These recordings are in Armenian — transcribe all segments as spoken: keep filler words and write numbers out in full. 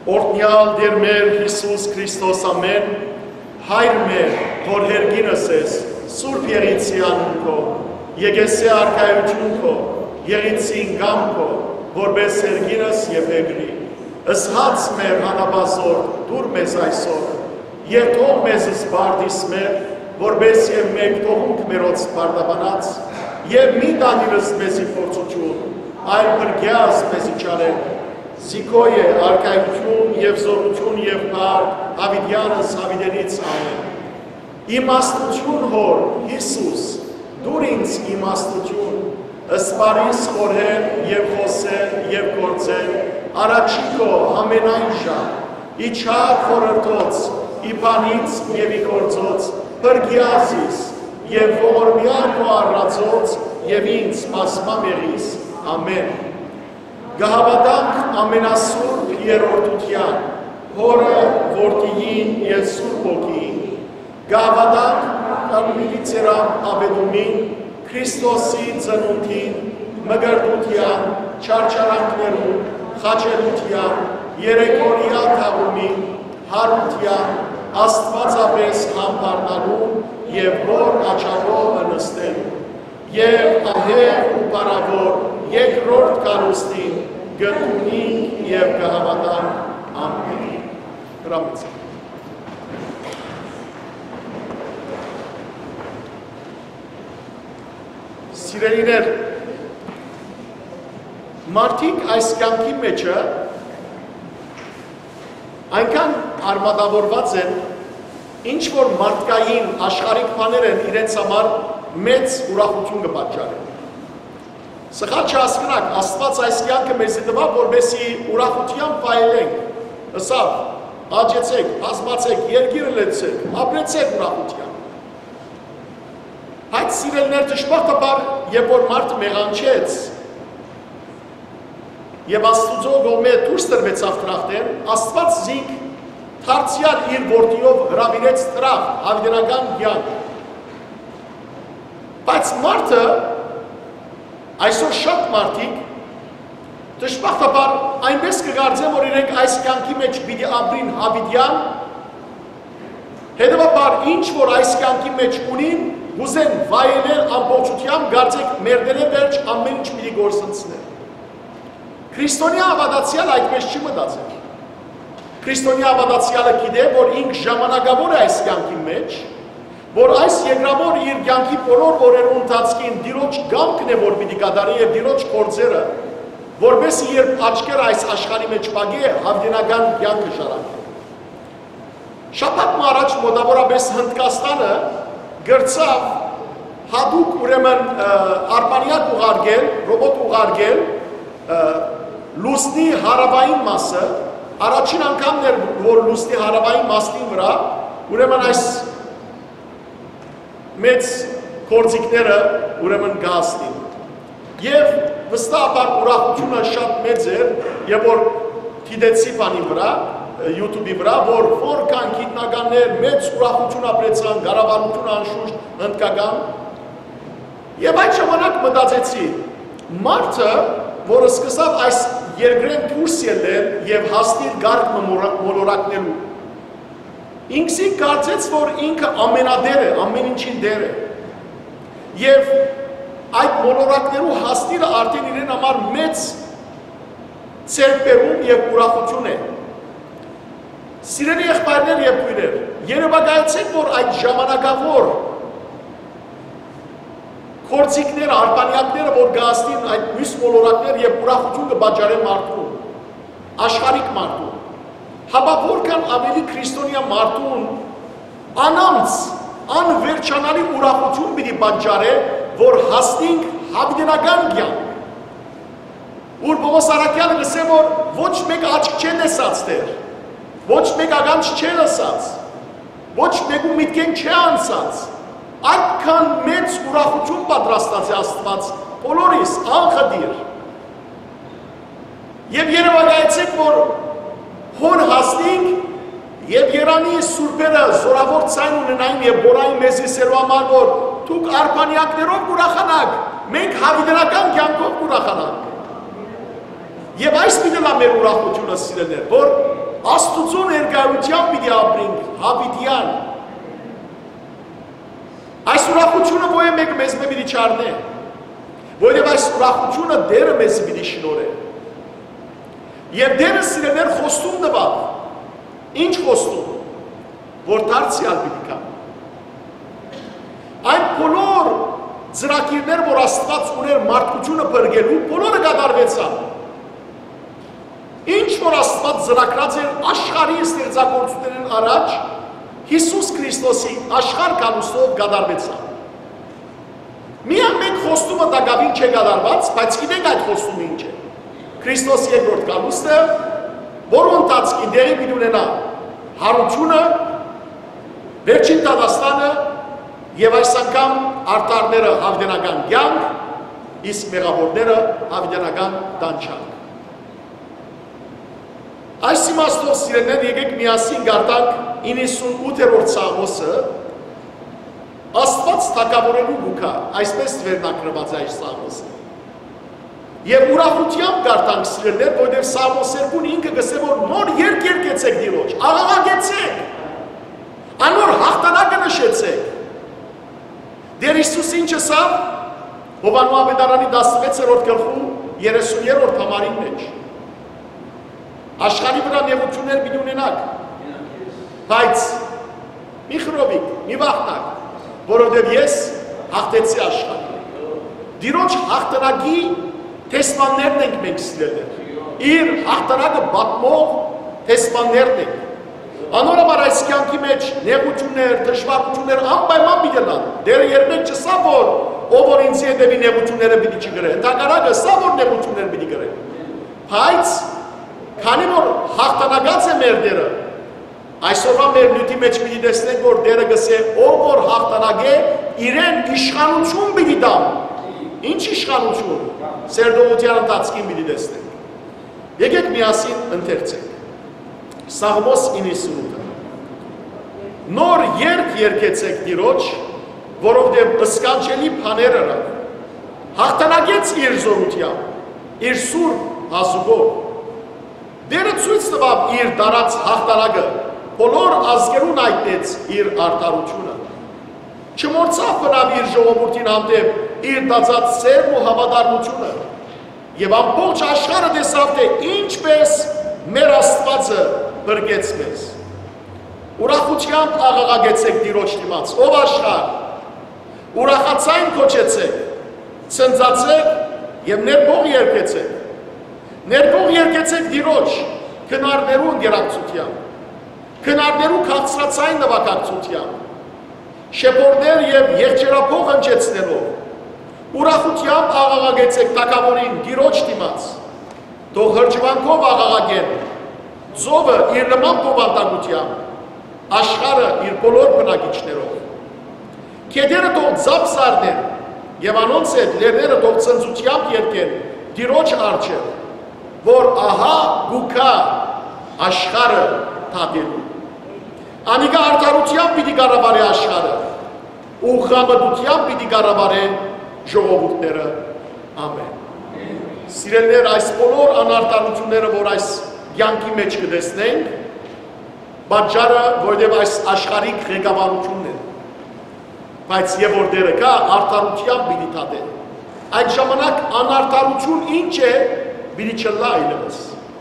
Օրհնյալ Տեր մեր Հիսուս Քրիստոս ամեն, Հայր մեր, որ հերգինս ես, Սուրբ Եղիցիան քո, եկեսե արքայություն քո, Եղիցին գամ քո, որպես հերգինս եւ հեգրի, ըսհաց մեր հանաբազոր, դուր մեզ այսօր, եւ թող մեզ զբարդիս մեր, որպես եւ մեկ թողունք մերոց բարդաբանած, եւ մի տանիրս մեզի փորձություն, այլ բրգյաս մեզի չարել, Զիկոյ է արկայություն և զորություն և պարկ, հավիդյանս հավիդենից ամեն։ Իմաստություն հոր, Հիսուս, դուր ինձ իմաստություն, ըսպարիս խորհել և խոսել և գործել, առաջիկո ամենայն ժամ, իչար խորրտոց, իպանից և իգործոց, պրգյազիս և ողորմյան ու առածոց և ինձ մասմամեղիս, ամեն։ Գահավատանք ամենասուրբ երորդության, հորը որդիին և սուրբ ոգին, գահավատանք կարմիլիցերան աբեդումին, Քրիստոսի ծնունդին, մգրդության, չարչարանքներուն, խաչելության, երեկորյա թաղումին, հարության, աստվածապես համբարնալուն և հոր աչարով ընստելու, և ահեղ ու պարավոր երկրորդ կարուստին գտնունին և գահավատան ամեն։ Հրամեցեք։ Սիրելիներ, մարդիկ այս կյանքի մեջը այնքան արմատավորված են, ինչ որ մարդկային աշխարհիկ բաներ են իրենց համար մեծ ուրախություն կպատճառեն։ Սխալ չհասկնաք, Աստված այս կյանքը մեզ տվավ, որպեսզի ուրախությամբ վայելենք, հսավ, աճեցեք, բազմացեք, երկիրը լեցեք, ապրեցեք ուրախությամբ։ Այդ սիրելիներ դժբախտաբար, երբ որ մարդը մեղանչեց եւ Աստծո կողմէ դուրս տրվեցավ տրախտեն, Աստված զինք դարձյալ իր որդիով հրավիրեց տրախտ, հավիտենական կյանք։ Բայց մարդը այսօր շատ մարդիկ դժբախտաբար այնպես կգարձեն, որ իրենք այս կյանքի մեջ պիտի ապրին հավիտյան, հետևաբար ինչ որ այս կյանքի մեջ ունին, ուզեն վայելել ամբողջությամբ, կարծեք մերդերը վերջ ամեն ինչ պիտի գործընծնել։ Քրիստոնյա հավատացյալ այդպես չի մտածել։ Քրիստոնյա հավատացյալը գիտե, որ ինք ժամանակավոր է այս կյանքի մեջ, որ այս երկրավոր իր կյանքի բոլոր օրերու ընթացքին Տիրոջ կամքն է, որ պիտի կատարի եւ Տիրոջ գործերը, որպեսզի երբ աչքերը այս աշխարհի մեջ պագե, հավիտենական կյանքը շարակի։ Շաբաթ առաջ մոտավորապես Հնդկաստանը գրծավ հատուկ ուրեմն արբանյակ ուղարկել, ռոբոտ ուղարկել լուսնի հարավային մասը, առաջին անգամն էր, որ լուսնի հարավային մասին վրա, ուրեմն այս մեծ կորձիկները ուրեմն գաստին։ Եվ վստահաբար ուրախությունը շատ մեծ էր, եւ որ դիտեցի բանի վրա, YouTube-ի վրա, որ որքան գիտնականներ մեծ ուրախություն ապրեցան, կառավարություն անշուշտ հնդկական։ Եվ այդ ժամանակ մտածեցի, մարդը, որը սկսավ այս երկրեն դուրս ելնել եւ հասնել գարկ մոլորակներու, ինքսին կարծեց, որ ինքը ամենադեր է, ամեն ինչին դեր է։ Եվ այդ մոլորակներու հասնելը արդեն իրեն համար մեծ ցերպերում եւ ուրախություն է։ Սիրելի եղբայրներ եւ քույրեր, երևակայեցեք, որ այդ ժամանակավոր կորձիկները, արբանյակները, որ գաստին այդ մյուս մոլորակներ եւ ուրախություն կբաճարեն մարդուն, աշխարհիկ մարդուն։ Հապա որքան ավելի քրիստոնյա մարդուն անամց, անվերջանալի ուրախություն պիտի պատճառե, որ հասնենք հավիտենական կյանք։ Ուր Պողոս Արաքյանը գսե, որ ոչ մեկ աչք չէ տեսած դեր, ոչ մեկ ականջ չէ լսած, ոչ մեկու միտքեն չէ անցած, այդքան մեծ ուրախություն պատրաստած է Աստված բոլորիս անխտիր։ Եվ երևակայեցեք, որ հոր հասնենք եւ Երանի սուրբերը զորավոր ցայն ունենային եւ բորային մեզի սերու համար, որ դուք արբանյակներով կուրախանաք, մենք հավիտենական կյանքով կուրախանանք։ Եվ այս պիտի լա մեր ուրախությունը սիրելներ, որ Աստուծո ներկայությամբ պիտի ապրենք հավիտյան։ Այս ուրախությունը ո՞ե մեկը մեզ մե պիտի չառնե, որովհետև այս ուրախությունը Տերը մեզ պիտի շնորհե։ Եվ Տերը սիրելներ խոստում տվավ, ինչ խոստում, որ դարձյալ պիտի կա։ Այն բոլոր ծրագիրներ, որ Աստված ուներ մարդկությունը բրգելու, բոլորը կատարվեցան։ Ինչ որ Աստված ծրագրած էր աշխարհի ստեղծագործություններին առաջ, Հիսուս Քրիստոսի աշխարհ կանուստով կատարվեցան։ Միայն մեկ խոստումը դակավին չէ կատարված, բայց գիտենք այդ խոստումը ինչ է։ Քրիստոս երկրորդ կանուստը, որը ընթացքի դերի պիտի ունենա հարությունը, վերջին դատաստանը եւ այս անգամ արտարները հավիտենական կյանք, իսկ մեղավորները հավիտենական տանջանք։ Այս իմաստով սիրելիներ, եկեք միասին գարտանք իննսունութերորդ Սաղմոսը, Աստված թագավորելու գուքա, այսպես վերնակրված է այս Սաղմոսը։ Եվ ուրախությամբ գարտանք սիրելիներ, որովհետև Սաղմոս երկուն ինքը գսե որ նոր երկ երկեցեք Տիրոջ, աղաղակեցեք, անոր հաղթանակը նշեցեք։ Դեր Հիսուս ինչ ասավ Հովհաննես ավետարանի տասնվեցերորդ գլխու երեսուներորդ համարին մեջ։ Աշխարհի վրա նեղություններ պիտի ունենաք, բայց մի խռովիք, մի վախնաք, որովհետև ես հաղթեցի աշխարհը։ Տիրոջ հաղթանակի տեսմաններն ենք մենք սիրելիներ։ Իր հաղթանակը պատմող տեսմաններն ենք։ Անորոշ այս կյանքի մեջ նեղություններ, դժվարություններ անպայման պիտի լան։ Դերը երբեք չսա որ ով որ ինձ հետևի նեղությունները պիտի չգրե։ Ընդհանրապես սա որ նեղություններ պիտի գրե։ Բայց քանի որ հաղթանակած է մեր Տերը, այսօրվա մեր նյութի մեջ պիտի տեսնենք որ Տերը գսե ով որ հաղթանակ է, իրեն իշխանություն պիտի տա։ Ինչ իշխանություն։ Սերդողության ընթացքին պիտի տեսնենք։ Եկեք միասին ընթերցենք։ Սաղմոս իննսունութը։ Նոր երկ երկեցեք Տիրոջ, որովհետև ըսկանչելի բաներ արավ։ Հաղթանակեց իր զորությամբ, իր սուրբ հազուգով։ Դերը ցույց տվավ իր դարած հաղթանակը, բոլոր ազգերուն այդտեց իր արդարությունը։ Չմոռացավ բնավ իր ժողովրդին հանդեպ իր դածած սերն ու հավատարմությունը։ Եվ ամբողջ աշխարհը տեսավ թե ինչպես մեր Աստվածը բրգեց մեզ։ Ուրախությամբ աղաղակեցեք Տիրոջ դիմաց, ով աշխարհ, ուրախացայն քոչեցեք, ցնծացեք եւ ներբող երգեցեք։ Ներբող երգեցեք Տիրոջ, քնարներու գերակցությամբ, քնարներու քաղցրացային նվագակցությամբ, շեփորներ եւ եղջերափող հնչեցնելով, ուրախությամբ աղաղակեցեք Թագավորին Տիրոջ դիմաց, թող հրճվանքով աղաղակեն, ծովը իր նման բովանդակությամբ, աշխարհը իր բոլոր բնակիչներով։ Քեդերը թող ձապ սարնեն եւ անոնց հետ լերները թող ցնծությամբ երգեն Տիրոջ առջև, որ ահա գուքա աշխարհը թափելու։ Անիկա արդարությամբ պիտի կառավարի աշխարհը, ու խաբդությամբ պիտի կառավարի ժողովուրդները։ Ամեն։ Սիրելիներ, այս բոլոր անարտարությունները, որ այս կյանքի մեջ կտեսնենք, պատճառը, որովհետև այս աշխարհիկ ղեկավարությունն է։ Բայց եւ որ դերը կա, արդարությամբ պիտի թափե։ Այդ ժամանակ անարտարություն ինչ է, պիտի չլա այլևս։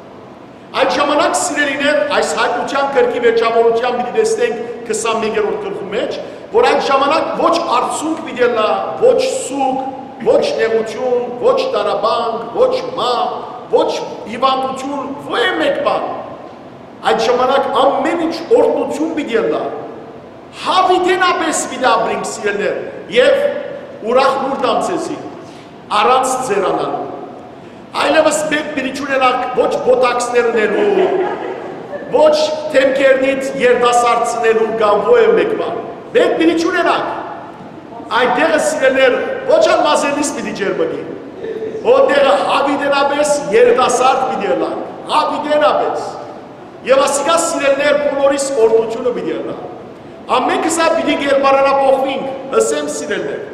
Այդ ժամանակ սիրելիներ, այս հայտնության կրկի վերջավորությամբ պիտի տեսնենք քսանմեկերորդ գլխի մեջ, որ այդ ժամանակ ոչ արցունք պիտի լա, ոչ սուկ, ոչ նեղություն, ոչ տարաբանք, ոչ մահ, ոչ հիվանդություն, ոչ մեկ բան։ Այդ ժամանակ ամեն ինչ օրհնություն պիտի լա։ Հավիտենապես պիտի ապրենք սիրելիներ եւ ուրախ նուր դամցեցի առանց ձերանալու։ Այլևս մեկ պիտի չունենանք ոչ բոտաքսներ ունելու, ոչ թեմքերնից երդասարցնելու կամ ոչ մեկ բան։ Մեկ պիտի չունենանք։ Այդտեղը սիրելիներ ոչ ամազենից պիտի ջերմգի, որտեղը հավիտենապես երդասարդ պիտի լանք, հավիտենապես։ Եվ ասիկա սիրելիներ բոլորիս օրհնությունը պիտի լա։ Ամենքս պիտի գերբարանափոխվենք, ասեմ սիրելիներ։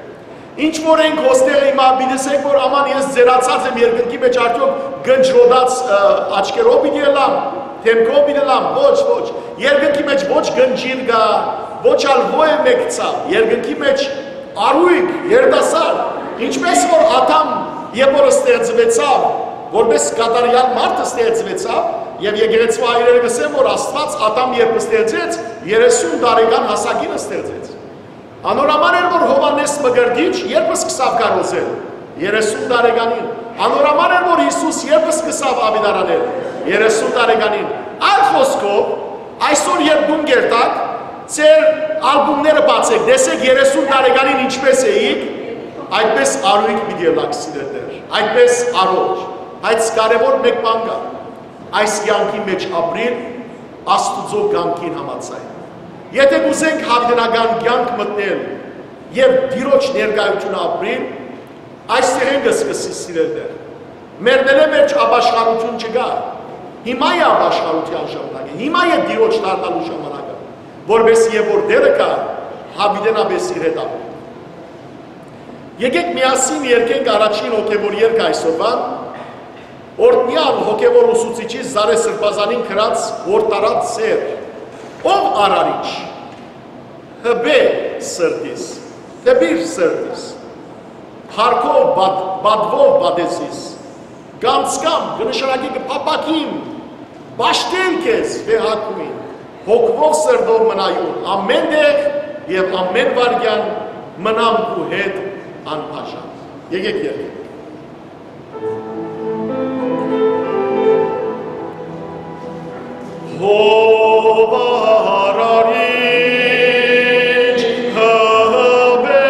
Ինչ որ ենք հոստեղ հիմա բիլիսեք, որ աման ես ձերացած եմ երկնքի մեջ արդյոք գնջրոդած աչկերով պիտի ելամ, թեմքով պիտի ելամ, ոչ, ոչ, երկնքի մեջ ոչ գնջիր գա, ոչ ալ ոյ մեկցավ, երկնքի մեջ արույգ, երդասար, ինչպես որ ատամ երբ որ ստեղծվեցավ, որպես կատարյալ մարդը ստեղծվեցավ, եւ եկեղեցու հայրերը գսեն, որ Աստված ատամ երբ ստեղծեց, երեսուն տարեկան հասակին ստեղծեց։ Անորոման էր, որ Հովանես Մկրտիչ երբ սկսավ կարոզել, երեսուն տարեկանին, անորոման էր, որ Հիսուս երբ սկսավ ավետարանել, երեսուն տարեկանին, այլ խոսքով, այսօր երբ դուն գերտակ, ձեր ալբումները բացեք, դեսեք երեսուն տարեկանին ինչպես էիք, այդպես արույգ պիտի ելաք սիրելիներ, այդպես առողջ, բայց կարևոր մեկ բան կա, այս կյանքի մեջ ապրիլ Աստուծո կյանքին համաձայն։ Եթե կուզենք հավիտենական կյանք մտնել եւ Տիրոջ ներկայությունը ապրիլ, այստեղ ենք սկսի սիրելիներ։ Մերները մեջ ապաշխարություն չկա։ Հիմա է ապաշխարության ժամանակը, հիմա է Տիրոջ դառնալու ժամանակը, որովհետեւ եւ որ դերը կա, հավիտենապես իր հետ ապրի։ Եկեք միասին երկենք առաջին հոգևոր երգը այսօրվան, օրհնյալ հոգևոր ուսուցիչի Զարե Սրբազանին գրած որդարած սեր, ով արարիչ, հբե սրտիս, դեպիր սրտիս, հարկով բադվով բադեսիս, գանցկամ գնշարակի կպապակին, բաշտել կեզ վեհակույն, հոգվով սրդով մնայուն, ամեն դեղ և ամեն վարգյան մնամ կու հետ անպաշան։ Եկեք երկեք։ Ով արարիչ, հբե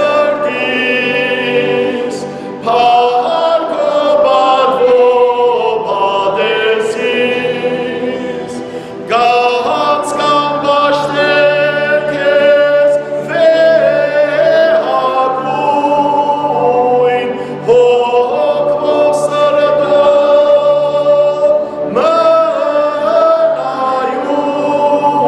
սրտիս, հարկով բադվով բադեսիս, գանցկամ բաշտել քեզ վեհակույն, հոգվով սրտով մնայուն,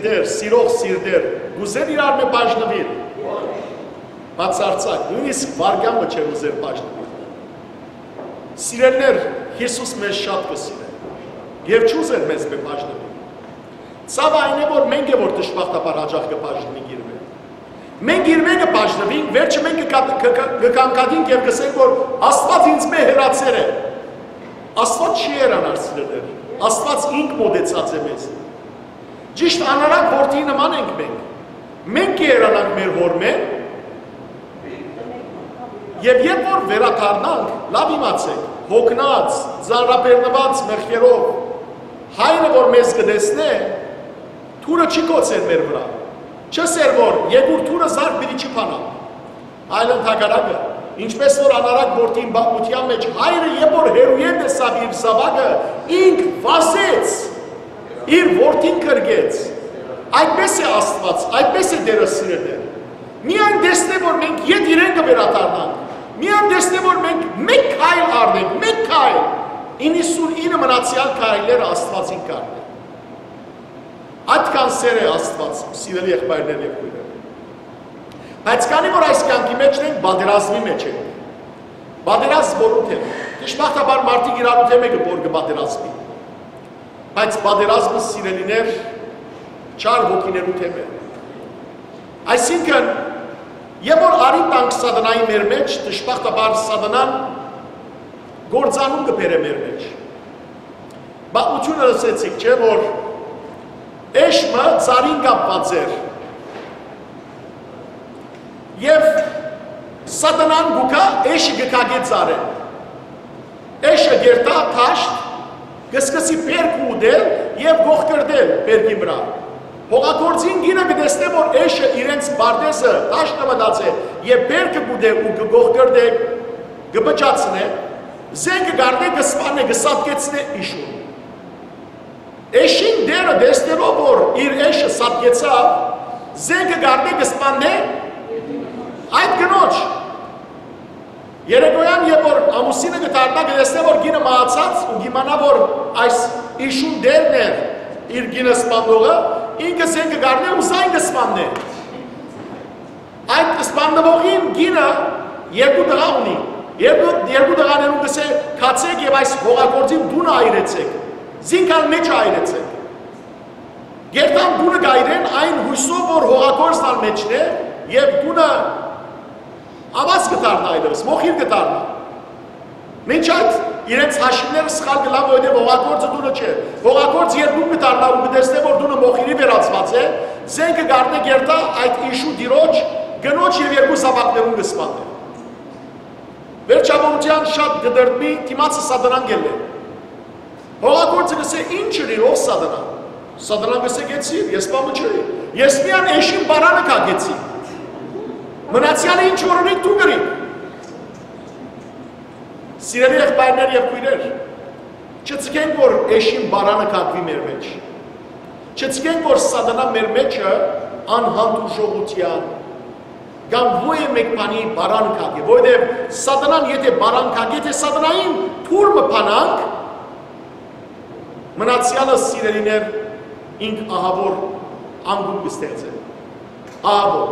սիրունիներ, սիրող սիրտեր, գուզեր իրար մե բաժնվիր։ Բացարձակ, նույնիսկ վարգյանը չէ ուզեր բաժնվիր։ Սիրելներ, Հիսուս մեզ շատ կսիրե, և չուզեր մեզ մե բաժնվիր։ Ցավը այն է, որ մենք է որ դժբախտաբար հաճախ կբաժնվի գիրվե։ Մենք իր մեկը բաժնվինք, վերջը մենք կկանգադինք և կսենք, որ Աստված ինձ մե հեռացեր է։ Աստված չի հեռանար սիրելներ, Աստված ինք մոտեցած է մեզ։ Ճիշտ անարակ որդի նման ենք մենք։ Մենք կհեռանանք մեր հոր մեն, և երբ որ վերադառնանք, լավ իմացեք, հոգնած, ծանրաբեռնված մեղքերով, հայրը որ մեզ կտեսնե, թուրը չի կոծեր մեր վրա։ Չսեր որ երկուր թուրը զարկ պիտի չի փանա, այլ ընդհակառակը, ինչպես որ անարակ որդին բաղմության մեջ հայրը երբ որ հերույեն տեսավ իր զավակը, ինք վազեց, իր որդին կրգեց, այդպես է Աստված, այդպես է Տերը սիրելիներ։ Միայն տեսնե որ մենք ետ իրեն կվերադառնանք, միայն տեսնե որ մենք մեկ քայլ առնենք, մեկ քայլ, իննսունինը մնացյալ քայլերը Աստվածին կառնենք։ Այդքան սեր է Աստված, սիրելի եղբայրներ և քույրեր։ Բայց քանի որ այս կյանքի մեջ ենք, բادرազմի մեջ ենք։ Բادرազմ որոտ է։ Դժբախտաբար մարդիկ իրարուտ է մեկը որ կբادرազմի։ Բայց բادرազմը սիրելիներ չար ոգիներու թեմ է։ Այսինքն, երբ որ արի տանք սատանայի մեր մեջ, դժբախտաբար սատանան գործանում կբերե մեր մեջ։ Բաղությունը լսեցիք, չէ՞ որ Էշմը ծարին կապված էր և սատանան գուկա էշը գկագե ծարեն։ Էշը գերտա թաշտ, գսկսի պերկ ուդել և գող կրդել պերկի վրա։ Հողակործին գինը գտեսնե, որ էշը իրենց բարդեսը թաշտը մտած է և պերկը գուդե ու գող կրդե գբճացնե, զեն կգարդե գսպան է գսատկեցնե իշուն։ Էշին դերը դեսներով, որ իր էշը սատկեցավ, զեն կգարդե գսպանն է այդ գնոջ։ Երեկոյան և որ ամուսինը գտարնա գտեսնե, որ գինը մահացած ու գիմանա, որ այս իշուն դերն էր իր գինը սպանդողը, ինքը զեն կգարդե ու զայն գսպանն է։ Այդ սպանդվողին գինը երկու դղա ունի, երկու դղաներում կսե կացեք և այս հողակործին դունը այրեցեք, զինքան մեջ այրեցեք։ Գերտան դունը գայրեն այն հույսով, որ հողակործն ալ մեջն է և դունը ավազ կտարնա այլևս, մոխիր կտարնա։ Մինչ այդ իրենց հաշիվները սխալ գլավ ոյդ է հողակործը դունը չէ։ Հողակործ երբ դուն կտարնա ու կտեսնե, որ դունը մոխիրի վերացված է, զեն կգարնե գերտա այդ իշու դիրոջ, գնոջ և երկու զավակներում կսպանե։ Վերջավորության շատ գդրդմի թիմացը սատանան գել է։ Հողակործը գսե ինչ ըրի ով սատանան։ Սատանան գսե գեցիր, ես պամը չրի։ Ես միան էշին բարանը կա գեցի։ Մնացյալը ինչ որոնիկ դու գրի։ Սիրելի եղբայրներ և քույրեր, չծկենք, որ էշին բարանը կակվի մեր մեջ։ Չծկենք, որ սատանան մեր մեջը անհանդուրժողության, կամ ոյ է մեկ պանի բարան կակի, ոյդև սատանան եթե բարան կակի, եթե սատանային թուր մպանանք, մնացյալը սիրելիներ ինք ահավոր անգում կստեղծ է, ահավոր։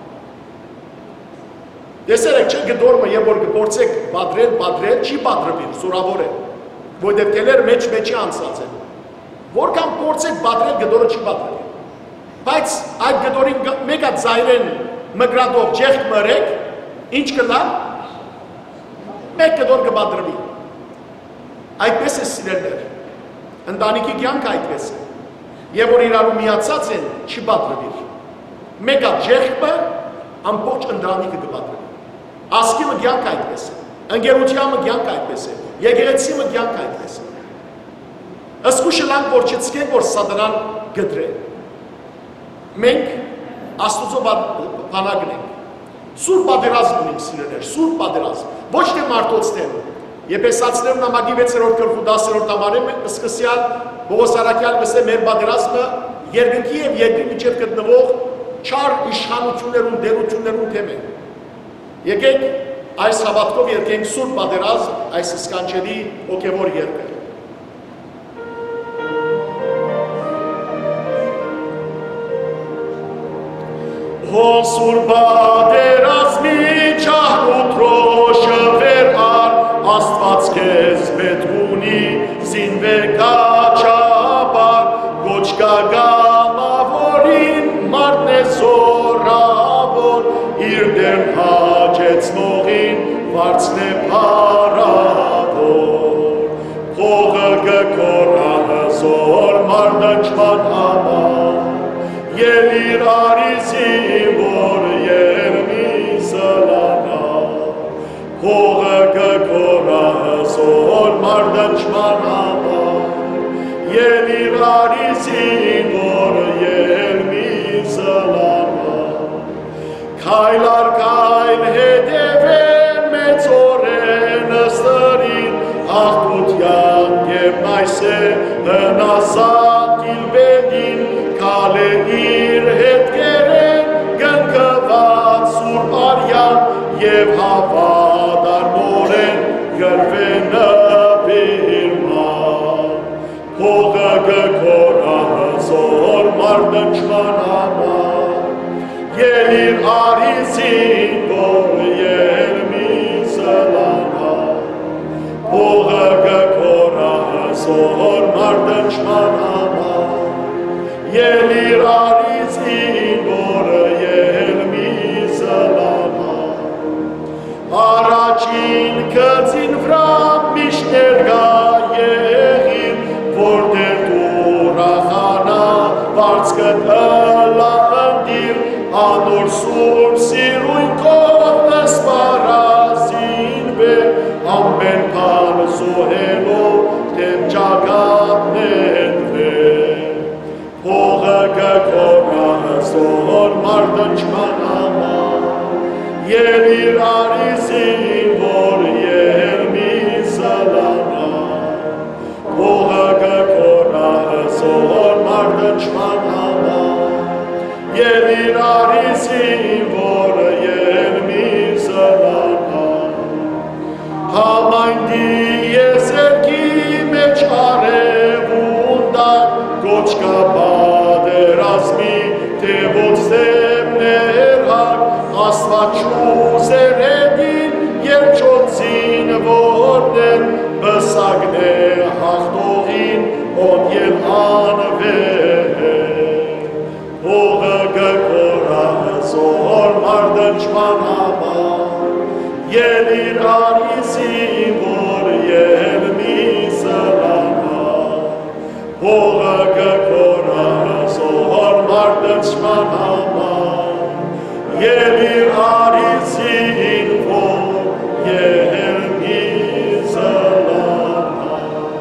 Դեսեր եք չէ գդորմը և որ գպորցեք բադրել, բադրել, չի բադրվիր, սուրավոր է, ոյդև տելեր մեջ մեջի անցած է, որքան պորցեք բադրել գդորը չի բադրել, բայց այդ գդորին մեկ at զայրեն մգրադով ջեղք մրեք, ինչ կլա, մեկ գդոր կբադրվի, այդպես է սիրելներ, ընտանիքի կյանք այդպես է, և որ իրարու միացած են, չի բադրվիր, մեկ at ջեղքը ամբողջ ընտանիքը կբադրվի, ասկի մը կյանք այդպես է, ընկերության մը կյանք այդպես է, եկեղեցի մը կյանք այդպես է, ըսկուշը լանք, որ չծկենք, որ սատանան գդրե, մենք Աստուծո բանագն ենք, սուր պատերազմ ունենք սիրելեր, սուր պատերազմ, ոչ թե մարդոց թեմ, Եփեսացիներուն նամակի վեցերորդ գլխու դասերորդ համարում սկսյալ Պողոս Արաքյալ գսե մեր պատերազմը երկնքի և երկրի միջև գտնվող չար իշխանություններուն, դերություններուն թեմ է։ Եկեք այս հավատքով երկենք սուր պատերազմ, այս սքանչելի հոգևոր երկր։ Հոսուր բադերազմի ճահուտ ռոշը վեր ար, աստված կեզ բետ ունի, զինվեր կաչապար, գոչ կագամավորին, մարդն է զորավոր, իր դեմ հաջեցնողին, վարձն է պարավոր, փողը գկորանը զոր մարդնչման համար, և իր արիզի, որ երմի սլանա, փողը գկորանը զոր մարդնչման համար, և իր արիզի, որ երմի սլանա, քայլար քայլ հետևե մեծորեն ստրին, աղբության և մայսե հնասատ իլբեդին, քալե իր հետքերեն գնկված սուրբ արյան և հավադարմորեն գրվեն նվիրման, փողը գկորանը զոր մարդնչման համար, և իր արիզին, որ երմի սլանա, փողը գկորանը զոր մարդնչման համար, և իր արիզին, որ երմի սլանա, առաջին կծին վրա միշտ ներկա եղիր, որտեղ ուրախանա բարձկը ըլա ընդիր, անոր սուրբ սիրույնքով ասպարազին բե, ամեն բան զոհելով դեմ ճակատներն վեր, փողը գկորանը զոր մարդնչման համար, և իր արիզին, որ երմի սլանա, փողը գկորանը զոր մարդնչման համար, և իր արիզին, որ երմի սլանա, համայնքի եզերքի մեջ արևունդակ, գոչ կա բադերազմի, թևոց դեմներ հակ, աստված չուզեր հետին, երջոցին որներ, բսակն է հաղթողին, ոն և անվեր, փողը գկորանը զոր մարդնչման համար, և իր արիզին, որ երմի սլանա, փողը գկորանը զոր մարդնչման համար, և իր արիզին, որ երմի սլանա։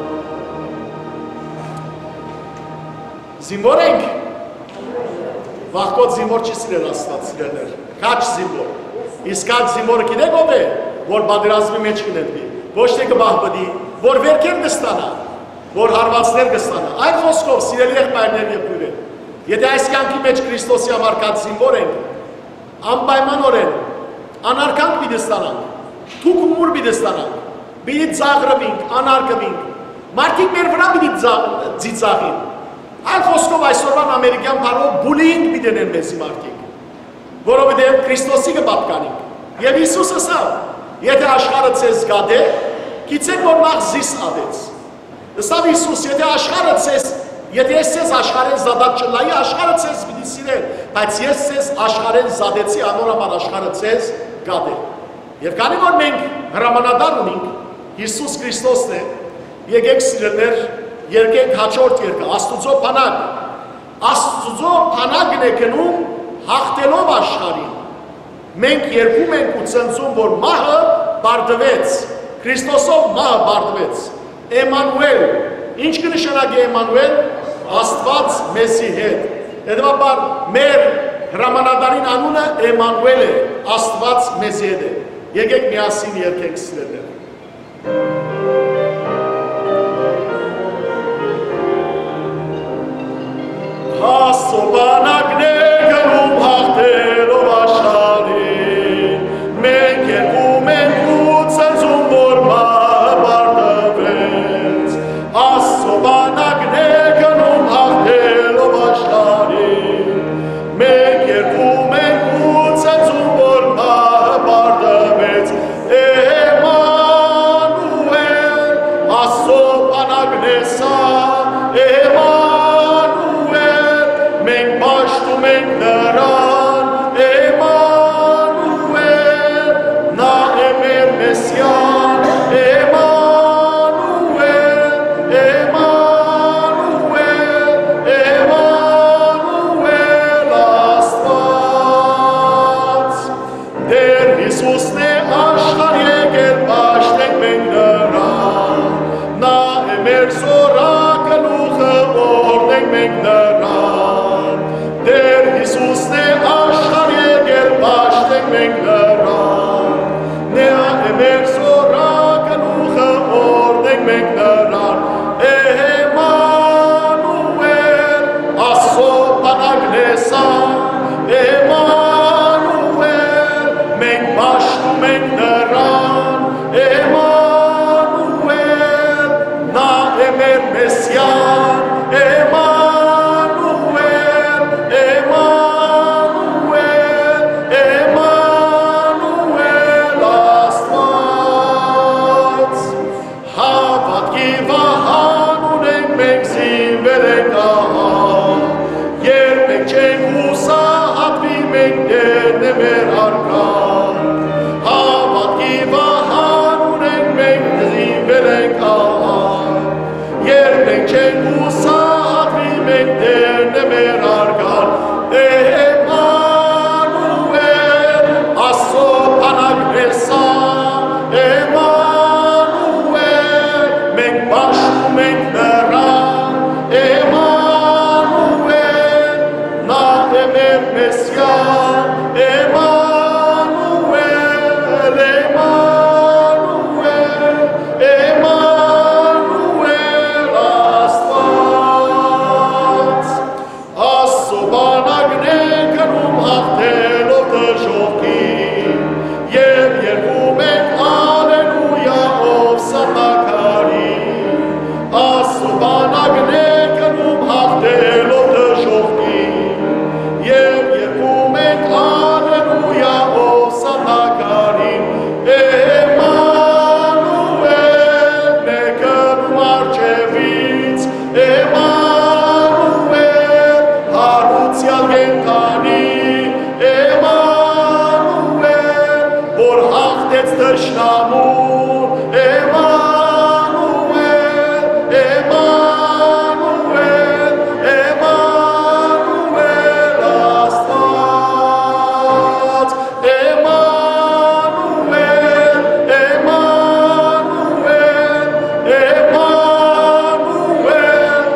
Զինվոր ենք, վաղկոտ զինվոր չի սիրել աստված սիրելներ, կաչ զինվոր, իսկ կաչ զինվորը գիտեք ով է, որ բادرազմի մեջ կնետվի, ոչ թե կբահբդի, որ վերքեր կստանա, որ հարվածներ կստանա, այդ խոսքով սիրելի եղբայրներ և քույրեր, եթե այս կյանքի մեջ Քրիստոսի համար կաչ զինվոր ենք, անպայմանորեն անարգանք պիտի ստանանք, թուք ու մուր պիտի ստանանք, պիտի ծաղրվինք, անարգվինք, մարդիկ մեր վրա պիտի ծիծաղին, այլ խոսքով այսօրվան ամերիկյան բառով բուլինգ պիտի նեն մեզի մարդիկ, որովհետև Քրիստոսի կպատկանենք, և Հիսուս ասավ, եթե աշխարհը ձեզ գադե, գիտեք որ նախ զիս ադեց, ասավ Հիսուս, եթե աշխարհը ձեզ, եթե ես ձեզ աշխարհեն զադած չլայի, աշխարհը ձեզ պիտի սիրել, բայց ես ձեզ աշխարհեն զադեցի, անոր համար աշխարհը ձեզ գադե, և քանի որ մենք հրամանատար ունենք, Հիսուս Քրիստոսն է, եկեք սիրելներ, երկենք հաջորդ երկը, Աստուծո բանակ, Աստուծո բանակն է գնում հաղթելով աշխարհին, մենք երգում ենք ու ցնծում, որ մահը բարդվեց, Քրիստոսով մահը բարդվեց, Էմանուել, ինչ կնշանակի Էմանուել, Աստված մեզի հետ, հետևաբար մեր հրամանատարին անունը Էմանուել է, Աստված մեզի հետ է, եկեք միասին երգենք սիրելներ։ Աստծո բանակն է գնում հաղթելով աշխարհին, մենք երգում ենք ու ցնծում, որ մահը բարդվեց, Աստծո բանակն է գնում հաղթելով աշխարհին, մենք երգում ենք մենք նրան, Էմանուել, նա է մեր Մեսիան, Էմանուել, Էմանուել, Էմանուել Աստված։ Տեր Հիսուսն է աշխարհ եկել, պաշտենք մենք նրան, նա է մեր զորակը լուխը, օրհնենք մենք նրան։ Տեր Հիսուսն է աշխարհ եկել, պաշտենք մենք նրան, նա է մեր զորակը լուխը, օրհնենք մենք նրան։ Էմանուել, Աստծո բանակն է սա, Էմանուել, մենք պաշտում ենք նրան, Էմանուել, նա է մեր Մեսիան, Էմանուել, Էմանուել, Էմանուել Աստված։ Հավատքի վահան ունենք մենք զինվել ենք ահա, երբեք չենք հուսահատվի մենք Տերն է մեր առկան։ Հավատքի վահան ունենք մենք զինվել ենք ահա, երբեք չենք հուսահատվի մենք Տերն է մեր առկան։ Էմանուել, Աստծո բանակն է սա, Էմանուել, մենք պաշտում ենք նրան, Էմանուել, նա է մեր Մեսիան, Էմանուել, Էմանուել, Էմանուել Աստված։ Աստծո բանակն է գնում հաղթելով դժոխքին, և երգում ենք Ալելույա ով սատակարին։ Աստծո բանակն է գնում հաղթելով դժոխքին, և երգում ենք Ալելույա ով սատակարին։ Էմանուել, է գնում առջևից, Էմանուել, հարուցյալ կենդանի, Էմանուել, որ հաղթեց թշնամուն, Էմանուել, Էմանուել, Էմանուել Աստված, Էմանուել, Էմանուել, Էմանուել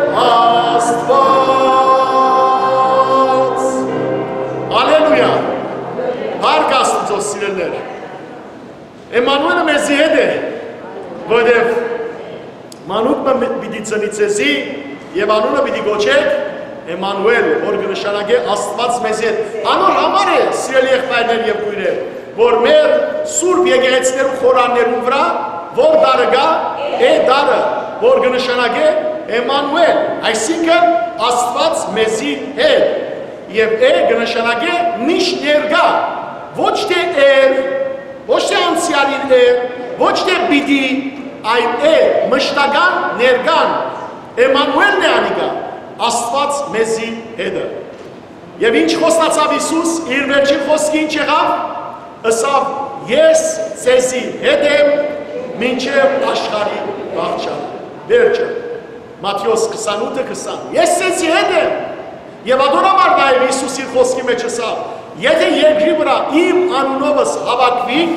Աստված։ Ալելույա։ Հարկ Աստծո սիրելիներ։ Էմանուելը մեզի հետ է, որովհետև մանուկը պիտի ծնի ձեզի եւ անունը պիտի գոչեք Էմանուել, որ կնշանակե Աստված մեզի հետ։ Անոր համար է, սիրելի եղբայրներ եւ քույրեր, որ մեր սուրբ եկեղեցիներու խորաններուն վրա որ դարը գա, է դարը, որ կնշանակե Էմանուել, այսինքն Աստված մեզի հետ, եւ է կնշանակե միշտ ներկա, ոչ թե էր, ոչ թե անցյալին էր, ոչ թե պիտի, այլ է մշտական ներկան, Էմանուելն է անիկա, Աստված մեզի հետը։ Եվ ինչ խոստացավ Հիսուս, իր վերջին խոսքի ինչ եղավ, ըսավ ես ձեզի հետ եմ, մինչև աշխարհի վախճան, վերջը, Մատթեոս քսանութ քսան, ես ձեզի հետ եմ, եւ ադորամար նաեւ Հիսուս իր խոսքի մեջ ըսավ, եթե երկրի վրա իմ անունովս հավաքվի,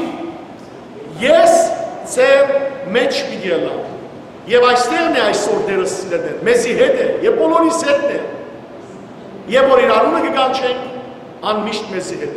ես ձեր մեջ պիտի ելամ։ Եվ այստեղն է այսօր Տերը սիրելիներ, մեզի հետ է, եւ բոլորիս հետն է։ Եվ որ իր անունը կկանչենք, անմիշտ մեզի հետ է։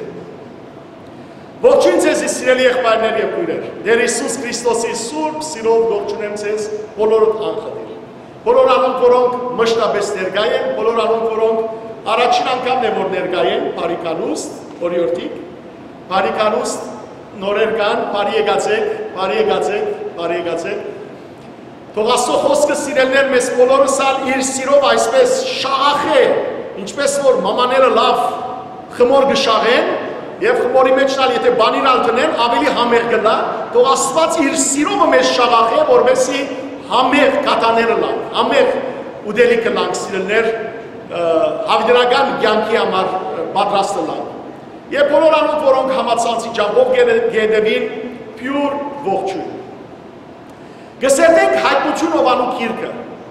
Ողջույն ձեզի սիրելի եղբայրներ եւ քույրեր։ Տեր Հիսուս Քրիստոսի սուրբ սիրով ողջունեմ ձեզ բոլորդ անխտիր։ Բոլոր անոնք, որոնք մշտապես ներկա են, բոլոր անոնք, որոնք առաջին անգամն է որ ներկա են, բարիկանուստ, օրիորդիկ, բարիկանուստ նորեր կան, բարի եկացեք, բարի եկացեք, բարի եկացեք։ Թող Աստծո խոսքը սիրելներ մեզ բոլորս ալ իր սիրով այսպես շաղախե, ինչպես որ մամաները լավ խմոր գշաղեն, եւ խմորի մեջն ալ եթե բանին ալ տնեն, ավելի համեղ գնա, թող Աստված իր սիրովը մեզ շաղախե, որովհետեւ համեղ կատաները լանք, համեղ ուդելիքը լանք սիրելներ, հավիտենական կյանքի համար պատրաստ լան։ Եվ բոլոր անոք, որոնք համացանցի ճամփով գետևին փյուր ողջույն։ Գսերտենք հայտնությունով անու գիրքը։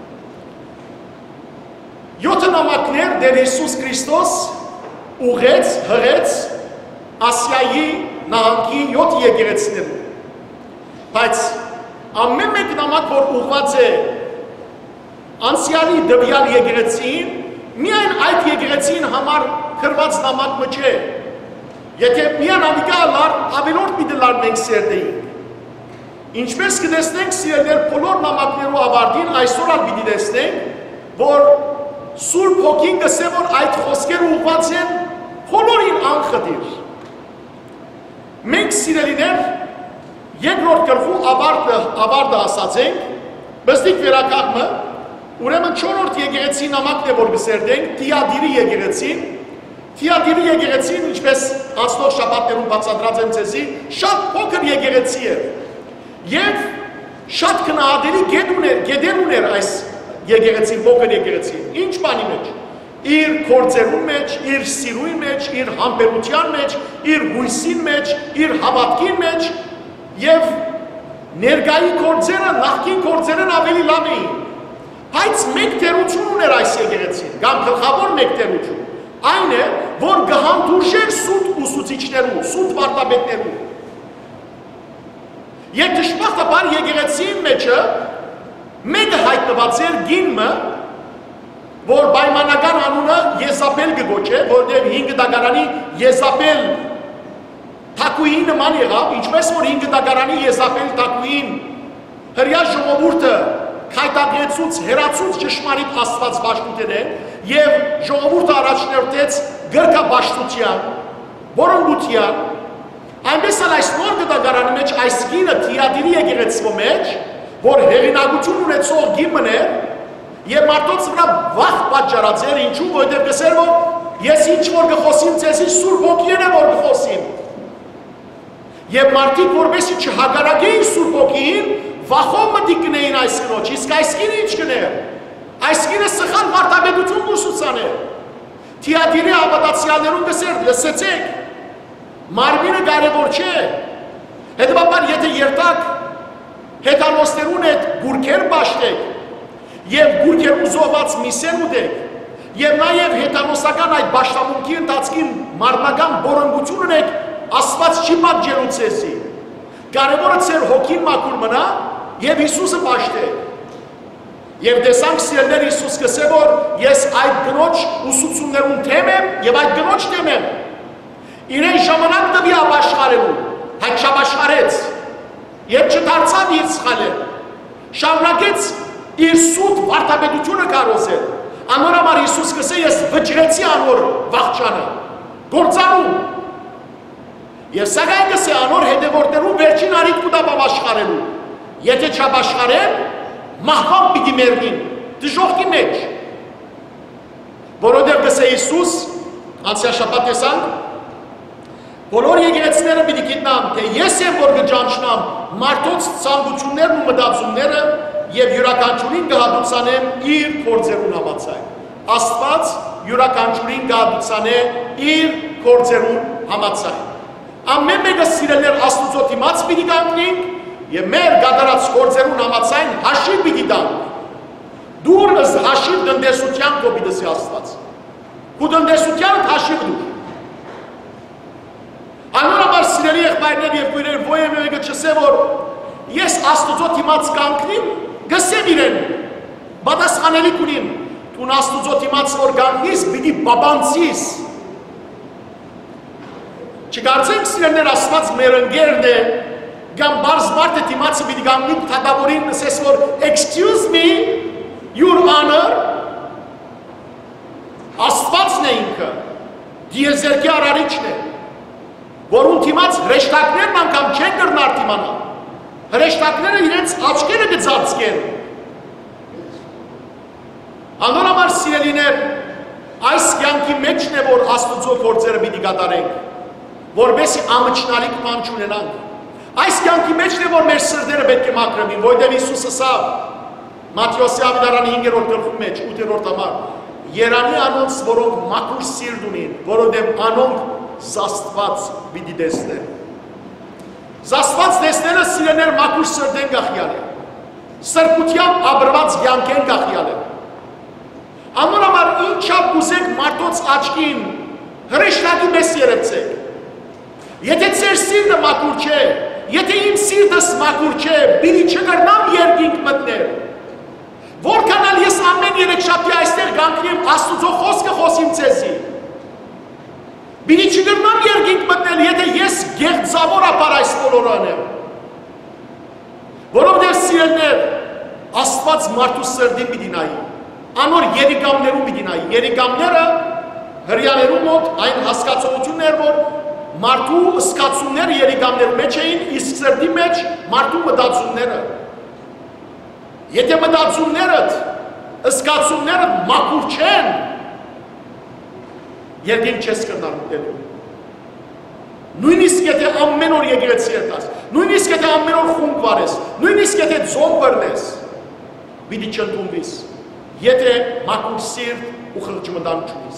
Յոթ նամակներ Տեր Հիսուս Քրիստոս ուղեց, հղեց Ասիայի նահանգի յոթ եկեղեցիներում։ Բայց ամեն մեկ նամակ, որ ուղղված է անցյալի դվյալ եկեղեցին, միայն այդ եկեղեցին համար գրված նամակը չէ։ Եթե միայն ամիկա լար ավելորդ մի դլար մենք սերտեինք։ Ինչպես կտեսնենք սիրելիներ բոլոր նամակներու ավարտին, այսօր ալ պիտի տեսնենք, որ Սուրբ Հոգին գսե որ այդ խոսքերը ուղղված են բոլորին անխտիր։ Մենք սիրելիներ երկրորդ գլխու ավարտը ավարտը ասած ենք, բստիկ վերականգնը, ուրեմն չորրորդ եկեղեցի նամակն է որ գսերտենք, Թիադիրի եկեղեցին, Թիադիրի եկեղեցին, ինչպես անցնող շաբաթներում բացատրած եմ ձեզի, շատ փոքր եկեղեցի էր եւ շատ քնահատելի գեդեր ուներ այս եկեղեցին, փոքր եկեղեցին։ Ինչ բանի մեջ։ Իր գործերու մեջ, իր սիրույն մեջ, իր համբերության մեջ, իր հույսին մեջ, իր հավատքին մեջ եւ ներկայի գործերը նախկին գործերն ավելի լավ էին։ Բայց մեկ տերություն ուներ այս եկեղեցին, կամ գլխավոր մեկ տերություն։ Այն է, որ գհանդուրժեր սուտ ուսուցիչներու, սուտ վարտաբետներու։ Եվ դժբախտաբար եկեղեցին մեջը մեկը հայտնված էր գինը, որ պայմանական անունը Եզապել կգոչե, որտեղ հինգ դագարանի Եզապել թակուին նման եղավ, ինչպես որ հինգ դագարանի Եզապել թակուին հրյա ժողովուրդը քայտակեցուց, հերացուց ճշմարիտ Աստված պաշտուտեն եւ ժողովուրդը առաջնորդեց գրկապաշտության, որոնգության, այնպես էլ այս նոր դագարանի մեջ այս գինը Թիադիրի եկեղեցու մեջ, որ հեղինակություն ունեցող գինն է, եւ մարդոց վրա վախ պատճառած էր, ինչու, որովհետեւ գսեր որ ես ինչ որ գխոսիմ ցեզի Սուրբ Հոգին է որ գխոսիմ։ Եվ մարդիկ որովհետեւ չհագարակեին Սուրբ Հոգին, վախով մտիկ կնեին այս կնոջ, իսկ այս գինը ինչ կներ։ Այս գինը սխալ վարտաբետություն ուսուցաներ։ Թիադիրի հավատացյալներուն գսեր լսեցեք, մարմինը կարևոր չէ։ Հետևաբար եթե երթակ հետանոսներուն հետ գուրքեր բաշտեք, եւ գուրքերու զոհված միսեն ուտեք, եւ նաեւ հետանոսական այդ բաշտամունքի ընթացքին մարմնական բորոնգություն ունեք, Աստված չի պատժելու ցեզի։ Կարևորը ձեր հոգին մաքուր մնա եւ Հիսուսը պաշտեք։ Եվ տեսանք սիրելիներ Հիսուս կսե որ ես այդ գնոջ ուսուցումներուն թեմ եմ եւ այդ գնոջ թեմ եմ։ Իրեն ժամանակ տվի ապաշխարելու, հայ չապաշխարեց եւ չդարձավ իր սխալը։ Շարունակեց իր սուտ վարտաբետությունը կարոզել։ Անոր համար Հիսուս կսե ես վճռեցի անոր վախճանը, գործանում։ Եվ սակայն կսե անոր հետևորդներու վերջին արիք կուտա ապաշխարելու։ Եթե չապաշխարեն, մահվան պիտի մեռնին, դժոխքի մեջ։ Որովհետև կսե Հիսուս, անցյալ շաբաթ տեսանք, բոլոր եկեղեցիները պիտի գիտնան, թե ես եմ որ կճանչնամ մարդոց ցանկություններն ու մտածումները եւ յուրաքանչյուրին կհատուցանեմ իր գործերուն համաձայն։ Աստված յուրաքանչյուրին կհատուցանե իր գործերուն համաձայն։ Ամեն մեկը սիրելիներ Աստուծո դիմաց պիտի կանգնենք եւ մեր գադարած գործերուն համաձայն հաշիվ պիտի տանք։ Դուրս հաշիվ տնտեսության կոպիտսի Աստված։ Ու տնտեսության հաշիվ դուր։ Անորաբար սիրելի եղբայրներ եւ քույրեր, ո՞յ մեկը չսե որ ես Աստուծո դիմաց կանգնիմ, գսեմ իրեն, պատասխանելի կունիմ, տուն Աստուծո դիմաց որ կանգնիս, պիտի բաբանցիս։ Չկարծենք սիրելիներ Աստված մեր ընկերն է, կամ բարձ մարդը դիմացը պիտի կանգնի թագավորին ասես որ excuse me, your honor, Աստվածն է ինքը, դիեզերքի արարիչն է, որուն դիմաց հրեշտակներն անգամ չեն կրնար դիմանալ, հրեշտակները իրենց աչքերը կծածկեն։ Անոր համար սիրելիներ, այս կյանքի մեջն է որ Աստուծո գործերը պիտի կատարենք, որպեսզի ամչնալիք բան չունենանք։ Այս կյանքի մեջն է որ մեր սրտերը պետք է մաքրվին, որովհետև Հիսուսը ասավ Մատթեոսի ավետարանի հինգերորդ գլխի մեջ ութերորդ համար. Երանի անոնց, որոնք մաքուր սիրտ ունին, որովհետև անոնք զաստված պիտի տեսնեն։ Զաստված տեսնելը սիրելիներ մաքուր սրտեն գախյալ է։ Սրբությամբ ապրված կյանքեն գախյալ է։ Անոր համար ինչապ կուզեք մարդոց աչքին հրեշտակի մեզ երևցեք։ Եթե ձեր սիրտը մաքուր չէ, եթե իմ սիրտս մաքուր չէ, պիտի չկրնամ երկինք մտնել։ Որքան էլ ես ամեն երեքշաբթի այստեղ գանքնեմ Աստուծո խոսքը խոսիմ ձեզի։ Պիտի չկրնամ երկինք մտնել, եթե ես գեղձավորապար այս բոլորը անեմ։ Որովհետև սիրելիներ, Աստված մարդու սրտին պիտի նայի, անոր երիկամներում պիտի նայի։ Երիկամները հրեաներու մոտ այն հասկացողություններ, որ մարդու զգացումները երիկամներու մեջ էին, իսկ սրտի մեջ մարդու մտածումները։ Եթե մտածումներդ, զգացումներդ մաքուր չեն, երկինք չես կրնար մտելու։ Նույնիսկ եթե ամեն օր եկեղեցի երթաս, նույնիսկ եթե ամեն օր խումբ վարես, նույնիսկ եթե ձոն բռնես, պիտի չընդունվիս, եթե մաքուր սիրտ ու խղճմտան չունիս։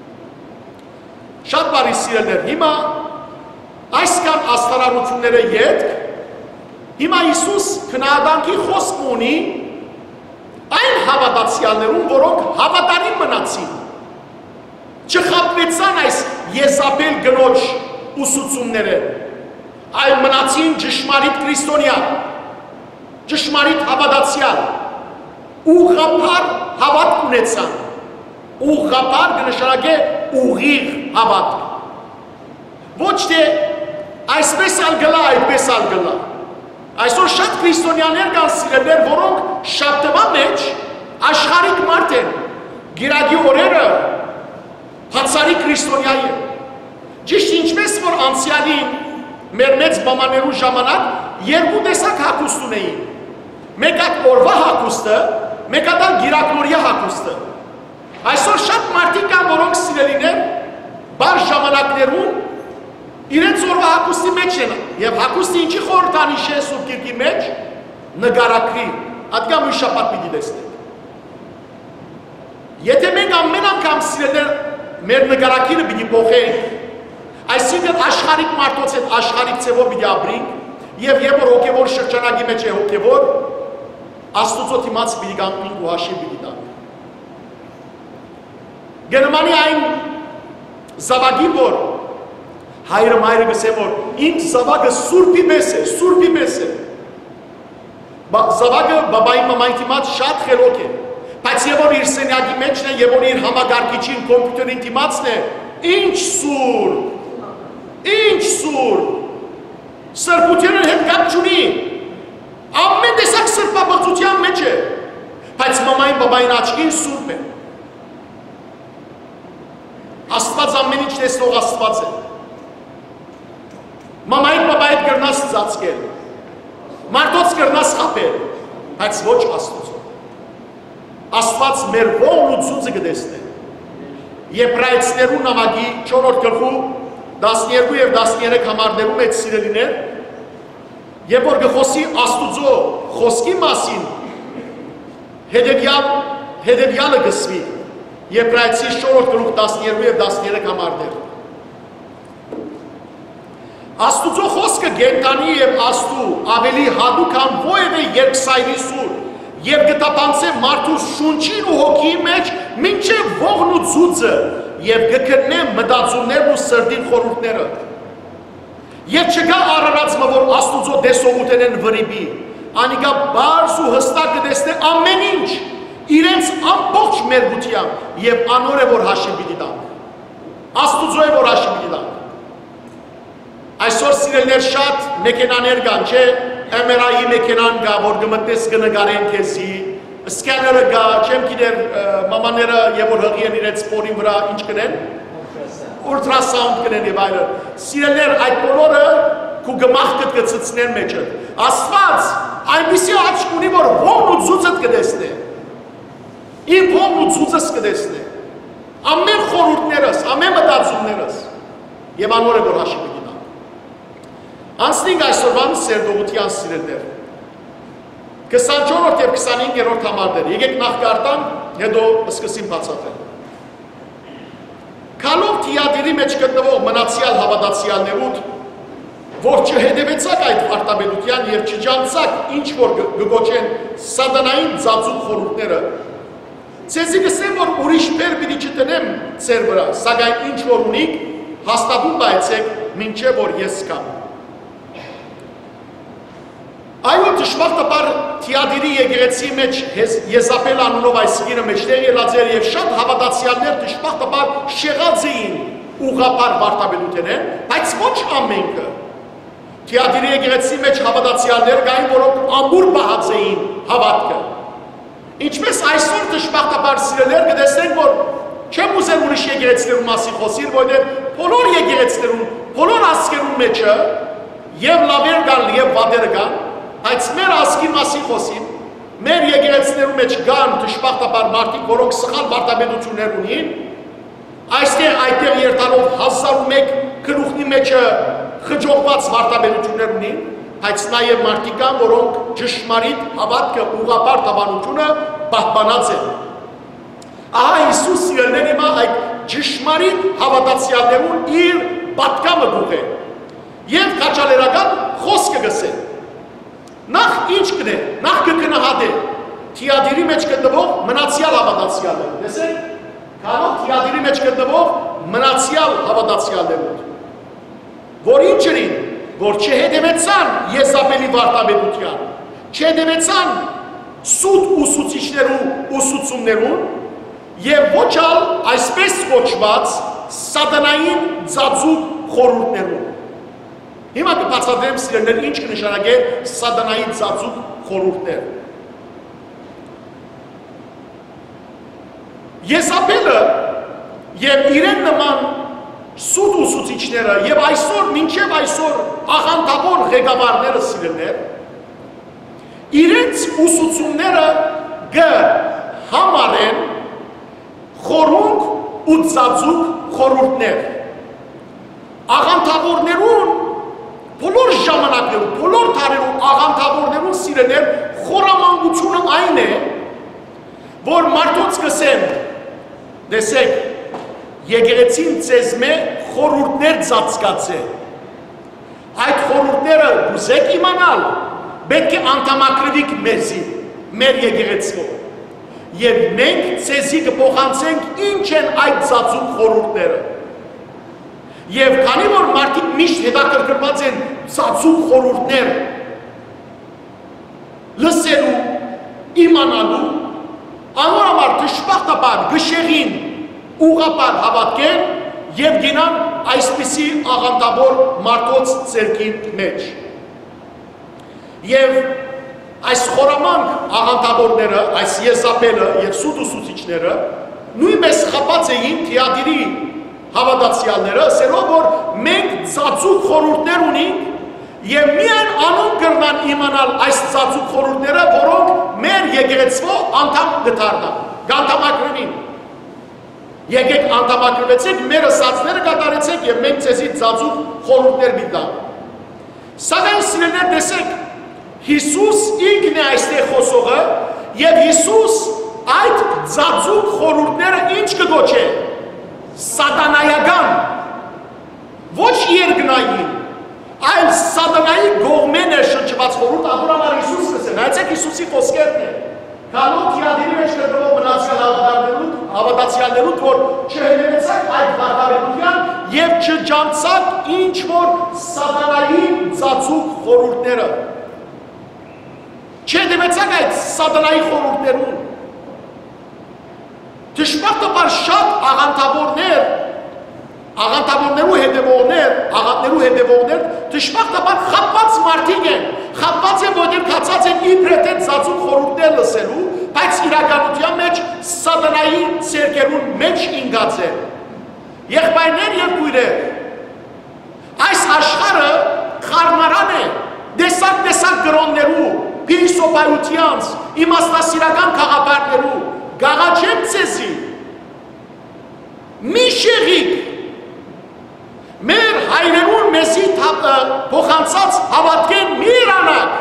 Շատ բարի սիրելիներ, հիմա այսքան աստարարությունները ետք, հիմա Հիսուս քննադանքի խոսք ունի այն հավատացյալներուն, որոնք հավատարիմ մնացին, չխաբվեցան այս Եզաբել գնոջ ուսուցումները, այլ մնացին ճշմարիտ քրիստոնյա, ճշմարիտ հավատացյալ, ուղղափառ հավատք ունեցան, ուղղափառ կնշանակե ուղիղ հավատք, ոչ թե այսպես ալ գլա, այդպես ալ գլա։ Այսօր շատ քրիստոնյաներ կան սիրելիներ, որոնք շաբթվա մեջ աշխարհիկ մարդ են, գիրագի օրերը հացարի քրիստոնյա է։ Ճիշտ ինչպես որ անցյալին մեր մեծ բամաներու ժամանակ երկու տեսակ հագուստ ունեին։ Մեկ հատ օրվա հագուստը, մեկ հատ գիրակնորյա հագուստը։ Այսօր շատ մարդիկ կան, որոնք սիրելիներ բար ժամանակներում իրենց օրվա հագուստի մեջ են, և հագուստի ինչի խորհրդանիշ է Սուրբ Գիրքի մեջ, նգարակրի, ատկամ ու շաբաթ պիտի տեսնենք։ Եթե մենք ամեն անգամ սիրելիներ մեր նգարակիրը պիտի փոխենք, այսինքն աշխարհիկ մարդոց հետ աշխարհիկ ձևով պիտի ապրենք, և երբ որ հոգևոր շրջանակի մեջ է հոգևոր, Աստուծո դիմաց պիտի կանգնենք ու հաշիվ պիտի տանք։ Գերմանի այն զավակին, որ հայրը մայրը գսե, որ իմ զավակը սուրբի մեզ է, սուրբի մեզ է։ Զավակը բաբայի մամայի դիմաց շատ խելոք է, բայց և որ իր սենյակի մեջն է, և որ իր համագարկիչին, կոմպյուտերին դիմացն է, ինչ սուրբ, ինչ սուրբ, սրբությունը հետ կապ չունի, ամեն տեսակ սրբաբղծության մեջ է, բայց մամային բաբային աչքին սուրբ է։ Աստված ամեն ինչ տեսնող Աստված է։ Մամային բաբայիդ կրնաս ծածկել, մարդոց կրնաս խապել, բայց ոչ Աստուծո։ Աստված մեր ողն ու ծուծը կտեսնե։ Եբրայեցիներու նամակի չորրորդ գլխու տասներկու և տասներեք համարներու մեջ սիրելիներ, երբ որ կխոսի Աստուծո խոսքի մասին, հետևյալը կսվի, Եբրայեցի չորրորդ գլուխ տասներկու և տասներեք համարներ։ Աստուծո խոսքը գենտանի և աստու ավելի հատուկ քան որևէ երկսայրի սուր և կտապանցե մարդու շունչին ու հոգիի մեջ մինչև ողն ու ծուծը և կքննե մտածումներն ու սրտին խորհուրդները։ Եվ չկա արարածը, որ Աստուծո տեսողութեն են վրիպի, անիկա բարձ ու հստակ կտեսնե ամեն ինչ իրենց ամբողջ մերգությամբ և անոր է, որ հաշիվ պիտի տանք։ Աստուծո է, որ հաշիվ պիտի տանք։ Այսօր սիրելիներ շատ մեքենաներ կան, չէ, էմ էր այ մեքենան կա, որ կմտնես կնգարեն քեզի, սկաները կա, չեմ գիտեր մամաները եւ որ հղի են իրենց փորին վրա ինչ կնեն, ուլտրասաունդ կնեն եւ այլն։ Սիրելիներ, այդ բոլորը քու գմախքը կծծնեն մեջը։ Աստված այնպիսի աչք ունի, որ ողն ու ծուծը կտեսնե։ Իմ ողն ու ծուծս կտեսնե։ Ամեն խորհուրդներս, ամեն մտածումներս եւ անոր է, որ հաշիվ Անցնենք այսօրվան սերդողության սիրելիներ։ քսանչորրորդ և քսանհինգերորդ համարներ։ Եկեք նախ կարտանք, հետո սկսեմ բացատրել։ Քալով թիադիրի մեջ գտնվող մնացյալ հավատացյալներուդ, որ չհետևեցաք այդ վարտաբերության և չջանցաք ինչ որ գգոչեն սատանային ծածուկ խորհուրդները, ձեզի գսեմ, որ ուրիշ բեր պիտի չտնեմ ձեր վրա, սակայն ինչ որ ունիք, հաստատում բայեցեք, մինչև որ ես կամ։ Այո, դժբախտաբար Թիադիրի եկեղեցի մեջ Եզապել անունով այս կինը մեջտեղ ելած էր և շատ հավատացյալներ դժբախտաբար շեղած էին ուղղափառ վարտաբերութենեն, բայց ոչ ամենքը։ Թիադիրի եկեղեցի մեջ հավատացյալներ կային, որոնք ամուր պահած էին հավատքը։ Ինչպես այսօր դժբախտաբար սիրելիներ կտեսնենք, որ չեմ ուզել ուրիշ եկեղեցիներու մասին խոսել, որովհետև բոլոր եկեղեցիներուն, բոլոր ազգերուն մեջը եւ լավեր կան եւ վատեր կան, բայց մեր ազգի մասին խոսին, մեր եկեղեցիներու մեջ կան դժբախտաբար մարդիկ, որոնք սխալ վարտաբերություններ ունին, այստեղ այդտեղ երթալով հազար ու մեկ գլուխնի մեջը խջողված վարտաբերություններ ունին, բայց նաև մարդիկ կան, որոնք ճշմարիտ հավատքը ուղղափառ թվանությունը պահպանած են։ Ահա Հիսուս սիրելիներ հիմա այդ ճշմարիտ հավատացյալներուն իր պատկամը գուղե եւ քաջալերական խոսքը գսե։ Նախ ինչ կնե, նախ կգնահատե Թիադիրի մեջ գտնվող մնացյալ հավատացյալները։ Տեսեք, քանով Թիադիրի մեջ գտնվող մնացյալ հավատացյալներուն, որ ինչ էին, որ չհետևեցան Եզապելի վարտաբերության, չհետևեցան սուտ ուսուցիչներու ուսուցումներուն և ոչ ալ այսպես կոչված սատանային ծածուկ խորհուրդներուն։ Հիմա կբացատրեմ սիրելիներ ինչ կնշանակե սատանայի ծածուկ խորհուրդներ։ Եզապելը և իրեն նման սուտ ուսուցիչները և այսօր, մինչև այսօր աղանդավոր ղեկավարները սիրելիներ, իրենց ուսուցումները գ համարեն խորհուրդ ու ծածուկ խորհուրդներ։ Աղանդավորներուն բոլոր ժամանակներում, բոլոր տարերում աղանդավորներուն սիրելիներ խորամանկությունը այն է, որ մարդոց կսեն, տեսեք, եկեղեցին ձեզմե խորհուրդներ ծածկած է։ Այդ խորհուրդները ուզեք իմանալ, պետք է անդամակրվիկ մեզի, մեր եկեղեցիով։ Եվ մենք ձեզի կփոխանցենք ինչ են այդ ծածուկ խորհուրդները։ Եվ քանի որ մարդիկ միշտ հետաքրքրված են ծածուկ խորհուրդներ լսելու, իմանալու, անորոշ դժբախտաբար գշեղին ուղղափառ հավատքեն եւ գնան այսպիսի աղանդավոր մարդոց ձեռքին մեջ։ Եվ այս խորամանկ աղանդավորները, այս Եզապելը եւ սուտ ուսուցիչները նույնպես խփած էին Թիադիրի հավատացյալները, ասելով որ մենք ծածուկ խորհուրդներ ունենք եւ միայն անոնք կրնան իմանալ այս ծածուկ խորհուրդները, որոնք մեր եկեղեցվո անդամ կդառնան, կանդամակրվին։ Եկեք անդամակրվեցեք, մեր ասածները կատարեցեք եւ մենք ցեզի ծածուկ խորհուրդներ միտանք։ Սակայն սիրելիներ տեսեք, Հիսուս ինքն է այստեղ խոսողը եւ Հիսուս այդ ծածուկ խորհուրդները ինչ կգոչե։ Սատանայական, ոչ երկնային, այլ սատանայի գողմեն է շրջված խորհուրդ, անդորամար Հիսուս կսեն, այցեք Հիսուսի խոսքերն է, քանով Թիադիրի մեջ կրնով մնացյալ հավատացյալներուդ, որ չհետևեցաք այդ վարտաբերության և չջանցաք ինչ որ սատանայի ծածուկ խորհուրդները, չհետևեցաք այդ սատանայի խորհուրդներուն։ Դժբախտաբար շատ աղանդավորներ, աղանդավորներու հետևողներ, աղանդներու հետևողներ, դժբախտաբար խաբված մարդիկ են, խաբված են, որտեղ կացած են իբրև թե ծածուկ խորհուրդներ լսելու, բայց իրականության մեջ սատանայի ցերկերուն մեջ ինգած են։ Եղբայրներ եւ քույրեր, այս աշխարհը խառնարան է, դեսակ-դեսակ գրոններու, փիլիսոփայությանց, իմաստասիրական քաղաքարներու, գաղաչեմ ձեզի, մի շեղիկ, մեր հայրերուն մեզի փոխանցած հավատքեն մի իրանակ,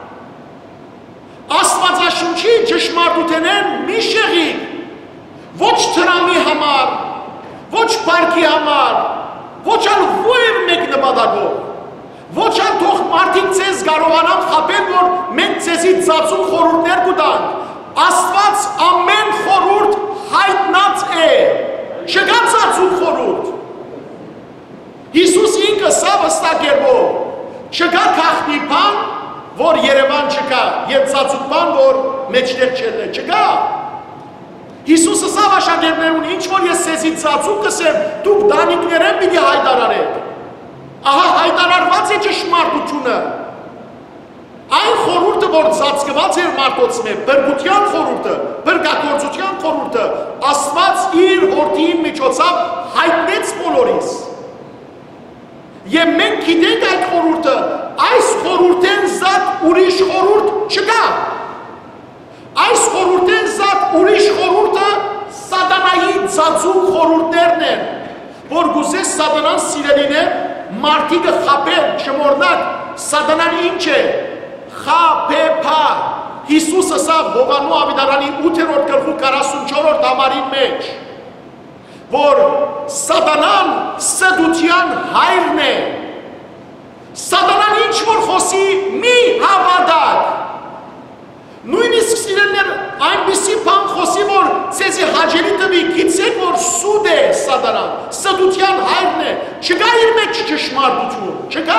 Աստվածաշունչի ճշմարտութենեն մի շեղիկ, ոչ տրամի համար, ոչ բարքի համար, ոչ ալ ովև մեկ նպատակով, ոչ ալ թող մարդիկ ձեզ կարողանան խաբել, որ մենք ձեզի ծածուկ խորհուրդներ կտանք։ Աստված ամեն խորհուրդ հայտնած է, չկա ծածուկ խորհուրդ։ Հիսուս ինքը սա վստահ չկա քաղտնի բան, որ Երևան չկա, եւ ծածուկ բան, որ մեջտեղ չելը, չկա։ Հիսուսը սա աշակերտներուն ինչ որ ես սեզի ծածուկ կսեմ, դուք դանիքներեն պիտի հայտարարեք։ Ահա հայտարարված է ճշմարտությունը։ Այն խորհուրդը, որ ծածկված էր մարդոց մեջ, բրգության խորհուրդը, բրգագործության խորհուրդը, Աստված իր որդիի միջոցով հայտնեց բոլորիս։ Եվ մենք գիտենք այդ խորհուրդը, այս խորհուրդեն զատ ուրիշ խորհուրդ չկա։ Այս խորհուրդեն զատ ուրիշ խորհուրդը սատանայի ծածուկ խորհուրդներն են, որ գուցե սատանան սիրելիներ մարդիկը խաբել, չմոռնաք, սատանան ինչ է, խաբեփա։ Հիսուսը սա Հովանու ավետարանի ութերորդ գլխու քառասունչորդ համարին մեջ, որ սատանան սդության հայրն է, սատանան ինչ որ խոսի մի հավատակ, նույնիսկ սիրելիներ այնպիսի բան խոսի, որ ձեզի հաճելի տվի, գիտեք որ սուտ է սատանան, սդության հայրն է, չկա իր մեջ ճշմարտություն, չկա։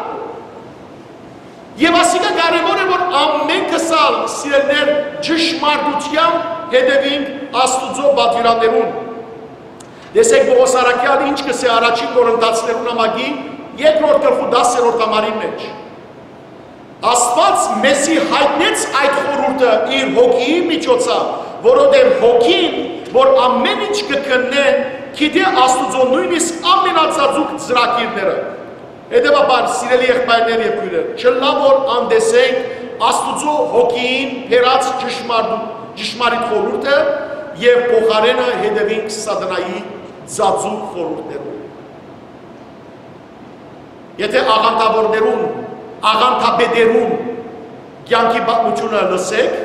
Եվ ասիկա կարևոր է, որ ամենքս ալ սիրելիներ ճշմարտությամբ հետևենք Աստուծո պատվիրաններուն։ Տեսեք Պողոս Արաքյալ ինչ կսե առաջին Կորինթացիներուն համագի երկրորդ գլխու դասերորդ համարին մեջ։ Աստված մեզի հայտնեց այդ խորհուրդը իր հոգիի միջոցով, որովհետև հոգին, որ ամեն ինչ կքննեն, գիտե Աստուծո նույնիսկ ամենածածուկ ծրագիրները։ Հետևաբար, սիրելի եղբայրներ եւ քույրեր, չլա որ անդեսենք Աստուծո հոգին բերած ճշմարիտ խորհուրդը եւ փոխարենը հետևենք սատանայի ծածուկ խորհուրդներուն։ Եթե աղանդավորներուն, աղանդաբեդերուն կյանքի պատմությունը լսեք,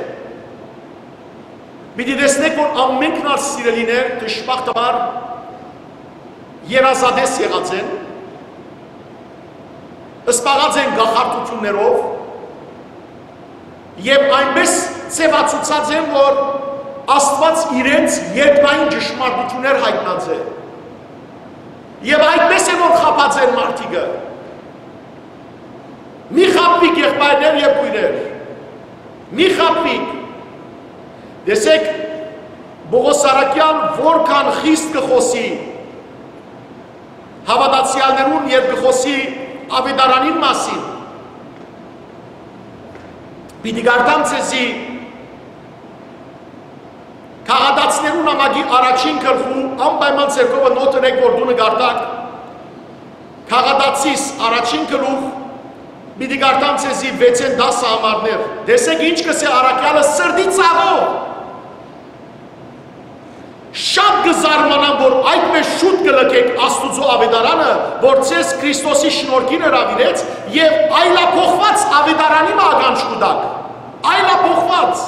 պիտի տեսնեք, որ ամենքն ալ սիրելիներ դժբախտաբար երազադես եղած են, սպաղած են գախարտություններով և այնպես ծևացուցած են, որ Աստված իրենց երկնային ճշմարտություններ հայտնած է։ Եվ այդպես է, որ խաբած են մարդիկը։ Մի խաբվիկ եղբայրներ և քույրեր, մի խաբվիկ։ Տեսեք, Պողոս Արաքյալ որքան խիստ կխոսի հավատացյալներուն և կխոսի ավետարանին մասին։ Պիտի գարտամ ձեզի քաղաքացիներուն համագի առաջին գլխու անպայման ցերկովը նոտրեք, որ դու նկարտակ քաղաքացիս առաջին գլուխ պիտի գարտամ ձեզի վեցեն դասը համարներ։ Տեսեք ինչ կսե Արաքյալը սրտի ծաղով։ Շատ կզարմանամ, որ այդպես շուտ կլքեք Աստուծո ավետարանը, որ ձեզ Քրիստոսի շնորհքին հրավիրեց եւ այլափոխված ավետարանի ականջ կուտակ։ Այլափոխված։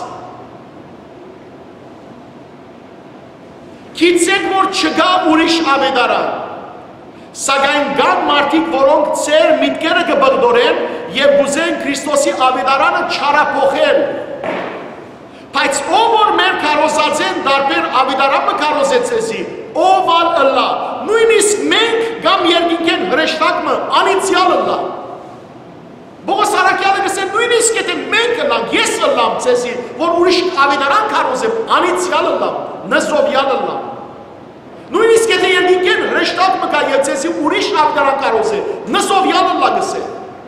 Գիտեք, որ չկա ուրիշ ավետարան, սակայն կան մարդիկ, որոնք ձեր միտքերը կբղդորեն եւ գուզեն Քրիստոսի ավետարանը չարափոխել։ Բայց ով որ մեր քարոզած են դարբեր ավետարանը քարոզեց էսի, ով ալ ըլլա, նույնիսկ մենք կամ երկինքեն հրեշտակը անիցիալ ըլլա։ Պողոս Արաքյալը գսե նույնիսկ եթե մենք ըլլանք, ես ըլլամ ցեզի, որ ուրիշ ավետարան քարոզեմ, անիցիալ ըլլամ, նզովյալ ըլլամ։ Նույնիսկ եթե երկինքեն հրեշտակը կա եւ ցեզի ուրիշ ավետարան քարոզե, նզովյալ ըլլա գսե։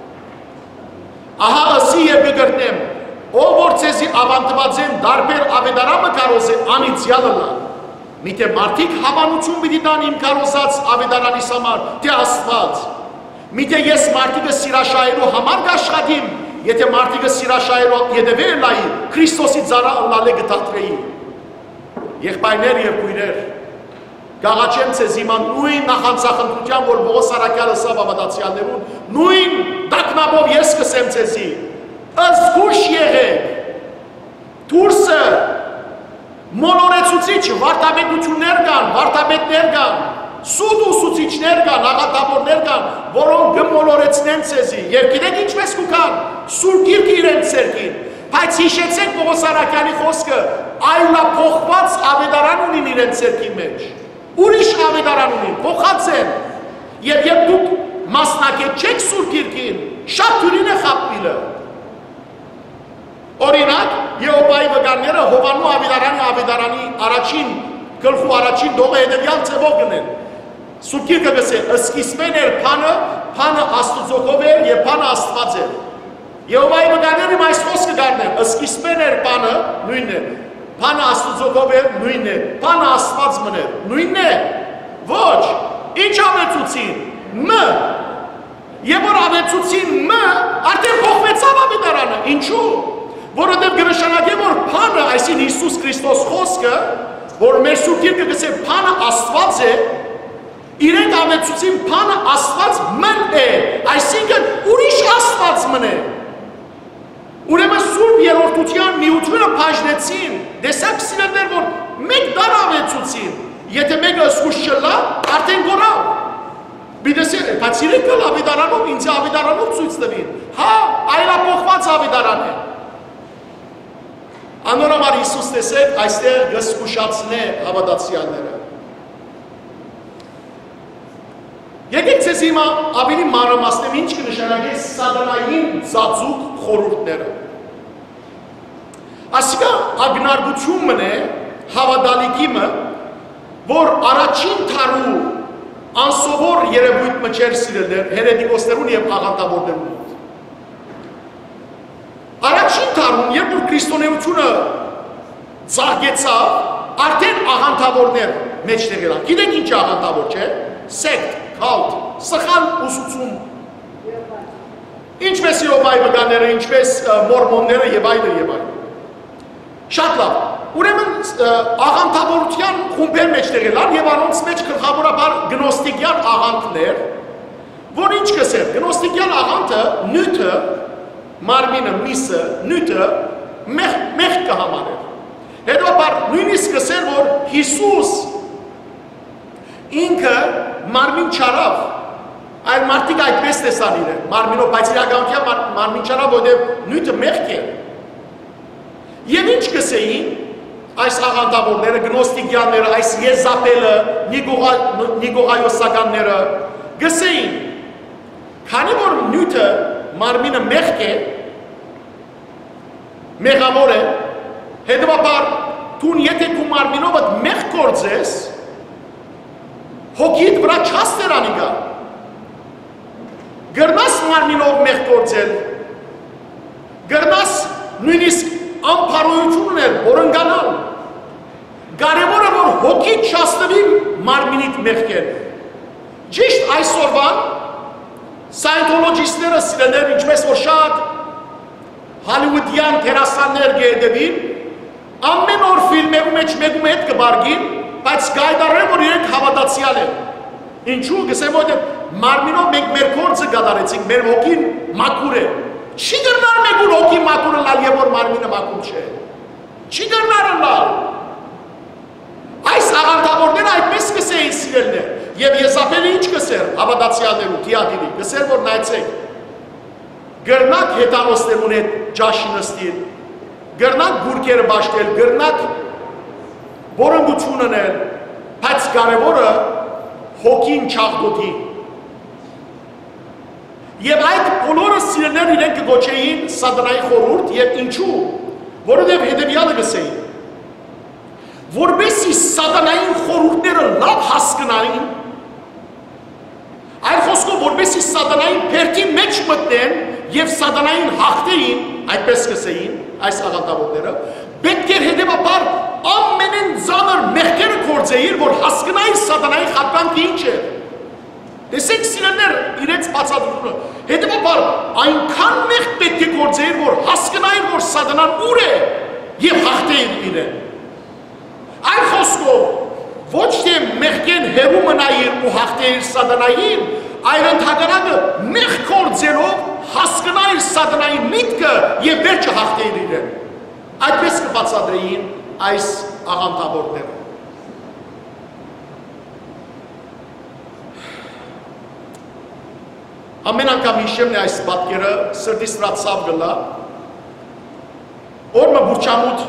Ահա ասի եւ կգրտնեմ, ով որ ցեզի ավանդված են դարբեր ավետարանը քարոզե, անիցիալ ըլլա։ Միթե մարդիկ հավանություն պիտի տան իմ քարոզած ավետարանիս համար, թե Աստված։ Միթե ես մարդիկը սիրաշահելու համար կաշխատիմ, եթե մարդիկը սիրաշահելու հետևել լայի, Քրիստոսի ծառա ըլլալե գտատրեի։ Եղբայրներ եւ քույրեր, կաղաչեմ ցեզ հիմա նույն նախանցախնդրությամբ, որ Պողոս Արաքյալը սա հավատացյալներուն, նույն տակնաբով ես կսեմ ցեզի, զգուշ եղեք, դուրսը մոլորեցուցիչ վարդապետություններ կան, վարդապետներ կան, սուտ ուսուցիչներ կան, աղատավորներ կան, որոնք գմոլորեցնեն ցեզի, եւ գիտեք ինչպես կուքան, Սուրբ Գիրքը իրենց ցերքին, բայց հիշեցեք Պողոս Արաքյալի խոսքը, այլափոխված ավետարան ունին իրենց ցերքի մեջ, ուրիշ ավետարան ունին, փոխած են, եւ երբ դուք մասնակից չեք Սուրբ Գիրքին, շատ թույլին է խապնիլը։ Օրինակ, Եհովայի վկաները Հովանու ավետարանի ավետարանի առաջին գլխու առաջին դողը հետևյալ ձևով գնեն։ Սուրբ Գիրքը գսե, սկիզբեն էր փանը, փանը Աստծոքով էր եւ փանը Աստված էր։ Եհովայի վկաները այս խոսքը գարնեն, սկիզբեն էր փանը, նույնն է։ Փանը Աստծոքով էր, նույնն է։ Փանը Աստված մներ, նույնն է։ Ոչ, ինչ ավետուցին։ Մ Եվ որ ավետուցին մ, արդեն փոխվեցավ ավետարանը, ինչու՞։ Որովհետև կնշանակե, որ փանը, այսին Հիսուս Քրիստոս խոսքը, որ մեր Սուրբ Գիրքը գսե փանը Աստված է, իրենք ավետուցին փանը Աստված մ է, այսինքն ուրիշ Աստված մ է։ Ուրեմն Սուրբ Երրորդության միությունը բաժնեցին, տեսակ սիրելիներ, որ մեկ դար ավետուցին, եթե մեկը զգուշ չլա, արդեն գորավ։ Բիդեսեր, բայց իրենք կլ ավետարանով, ինձ ավետարանով ցույց տվին, հա, այլափոխված ավետարան է։ Անորոմար Հիսուս տեսեք, այստեղ գսկուշացնե հավատացյալները։ Եկեք ցեզ հիմա ավելի մանրամասնեմ, ինչ կնշանակի սատանային ծածուկ խորհուրդները։ Ասիկա ագնարգությունն է, հավատալիքիմը, որ առաջին թարու անսովոր երևույթ մջեր սիրելներ, հերետիկոսներուն և աղանդավորներուն մոտ։ Առաջին թարում, երբ որ քրիստոնեությունը ծաղկեցավ, արդեն աղանդավորներ մեջտեղ ելան։ Գիտեք ինչ աղանդավոր, չէ՞։ Սեկտ, քալտ, սխալ ուսուցում։ Ինչպես Եհովայի վկաները, ինչպես մորմոնները եւ այլն եւ այլն։ Շատ լավ։ Ուրեմն աղանդավորության խումբեր մեջտեղ ելան եւ անոնց մեջ գլխավորաբար գնոստիկյան աղանդներ, որ ինչ կսեր, գնոստիկյան աղանդը նյութը, մարմինը, միսը, նյութը մեղ կհամարեր։ Հետո նույնիսկ կսեր, որ Հիսուս ինքը մարմին չարավ, այլ մարդիկ այդպես տեսան իրեն, մարմինով, բայց իրականության մարմին չարավ, որտեղ նյութը մեղք է։ Եվ ինչ կսեին այս աղանդավորները, գնոստիկյանները, այս Եզապելը, Նիկողայոսականները գսեին, քանի որ նյութը մարմինը մեղք է, մեղավոր է, հետևաբար դու եթե քու մարմինով մեղք գործես, հոգիդ վրա չաստեր անիկա։ Գրնաս մարմինով մեղք գործել, գրնաս նույնիսկ անփարոյություն ունել, որընկանալ։ Կարևորը որ հոգի չաստվի մարմինիդ մեղքեր։ Ճիշտ այսօրվան սայնթոլոգիստները սիրելներ, ինչպես որ շատ հալիվուդյան դերասաններ գերդևին, ամեն օր ֆիլմերում մեջ մեկում հետ կբարգին, բայց գայդարեն, որ իրենք հավատացյալ են։ Ինչու գսեմ, որ մարմինով մենք մեր գործը գադարեցինք, մեր հոգին մաքուր է։ Չի դրնար մեկ ուր հոգի մաքուրը լալ, և որ մարմինը մաքուր չէ։ Չի դրնարը լալ։ Այս աղանդավորները այդպես կսեին սիրելներ, և Եզապելը ինչ կսեր, հավատացյալներու, թիադիրի, կսեր, որ նայցեք, գրնակ հետանոսներուն հետ ճաշի նստիր, գրնակ գուրկերը բաշտել, գրնակ որընդություն ունել, բայց կարևորը հոգին չաղդոտի։ Եվ այդ բոլորը սիրելներ իրենք կգոչեին սատանայի խորհուրդ և ինչու, որովհետև հետևյալը գսեին, որպեսզի սատանային խորհուրդները լավ հասկանային, այլ խոսքով որպեսզի սատանային փերքի մեջ մտնեն և սատանային հաղթեին, այդպես կսեին, այս աղանդավորները, պետք էր հետևաբար ամենեն ծանր մեղքերը գործեին, որ հասկանային սատանայի խաբկանքը ինչ է։ Տեսեք սիրելներ իրենց բացատրությունը, հետևաբար այնքան մեղք պետք է գործեին, որ հասկանային, որ սատանան ուր է և հաղթեին իրեն։ Այլ խոսքով, ոչ թե մեղքեն հերու մնայիր ու հաղթեիր սատանային, այլ ընդհակառակը մեղք գործելով հասկանայր սատանայի միտքը և վերջը հաղթեիր իրեն։ Այդպես կբացատրեին այս աղանդավորները։ Ամեն անգամ հիշեմ այս պատկերը սրտիս վրա ցավ գլա օրը բուրչամուտ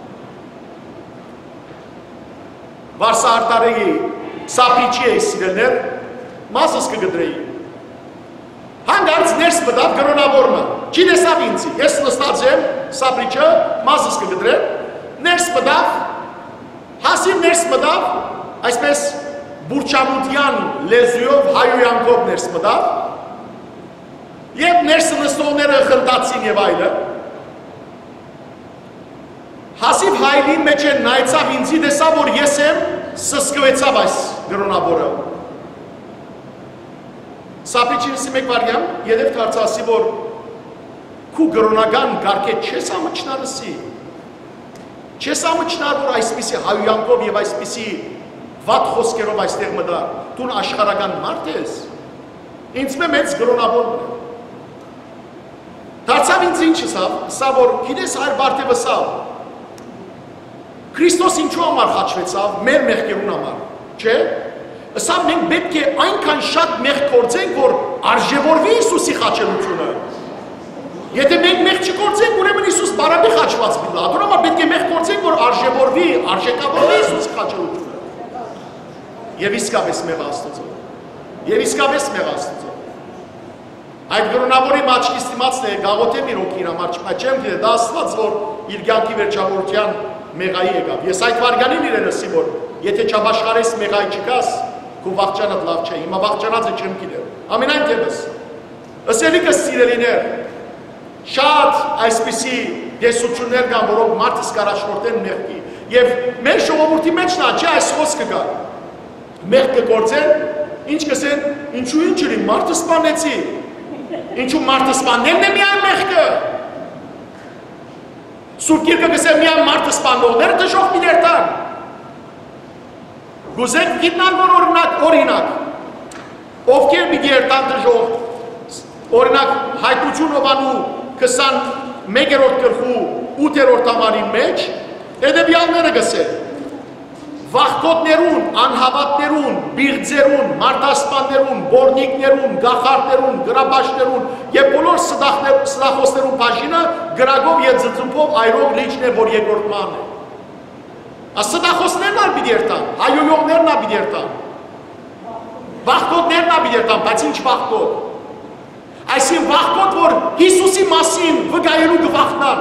վարսա արտարեի սապիչի էի սիրելներ մասս կգդրեի հանգարց ներս մտավ գրոնավորմը չի տեսավ ինձի ես նստած եմ սապիչը մասս կգդրեմ ներս մտավ հասիվ ներս մտավ այսպես բուրչամուտյան լեզուով հայոյանքով ներս մտավ և ներսը նստողները խնդացին և այլը հասիվ հայլի մեջ են նայցավ ինձի տեսավ որ ես եմ սսկվեցավ այս գրոնավորը սապիչինսի մեկ վարյամ ետև կարծասի որ քու գրոնական գարկետ չես ամճնարսի չես ամճնար որ այսպիսի հայոյանքով և այսպիսի վատ խոսքերով այստեղ մտա դուն աշխարհական մարդ ես ինձ մեծ գրոնավորն է դարձավ ինձ ինչ սավ սա որ գիտես հայր բարտևը սավ Քրիստոս ինչու համար խաչվեցավ մեր մեղքերուն համար չէ սա մենք պետք է այնքան շատ մեղք գործենք որ արժևորվի Հիսուսի խաչելությունը եթե մենք մեղք չգործենք ուրեմն Հիսուս բարաբի խաչված պիտի լա դրա համար պետք է մեղք գործենք որ արժևորվի արժեքավորվի Հիսուսի խաչելությունը եւ իսկապես մեղ Աստծո եւ իսկապես մեղ Աստծո այդ գրոնավորի մաչկի ստիմացն է գաղոթեմ իր օգին համար չպաչեմ թե դա Աստված որ իր կյանքի վերջավորության մեղայի եկավ ես այդ վարգանին իրեն ասի որ եթե չաբաշխարես մեղայի չկաս քո վաղճանդ լավ չէ հիմա վաղճանածը չեմ գիտեր ամենայն դեպս ըսելիքս սիրելիներ շատ այսպիսի դեսություններ կան որոնք մարդը սկարաշնորհեն մեղքի եւ մեր ժողովրդի մեջ նա չէ այս խոսքը կա մեղք կգործեն ինչ կսեն ինչու ինչ էլի մարդը սպանեցի ինչու մարդը սպանելն է միայն մեղքը Սուրբ Գիրքը գսե միայն մարդը սպանողները դժոխք մի ներտան գուզեք գիտնան որ օրինակ օրինակ ովքեր մի ներտան դժոխք օրինակ հայտություն ովանու քսանմեկերորդ գլխու ութերորդ համարի մեջ հետևյալները գսե վախկոտներուն, անհավատներուն, բիղձերուն, մարդասպաններուն, բորնիկներուն, գախարտներուն, գրաբաշներուն և բոլոր սդախոսներուն բաժինը գրագով և ձծումպով այրող լիճն է, որ երկրորդման է։ Սդախոսներն ալ բիդերտան, հայոյողներն ալ բիդերտան, վախկոտներն ալ բիդերտան, բայց ինչ վախկոտ։ Այսին վախկոտ, որ Հիսուսի մասին վգայելու գվախնան,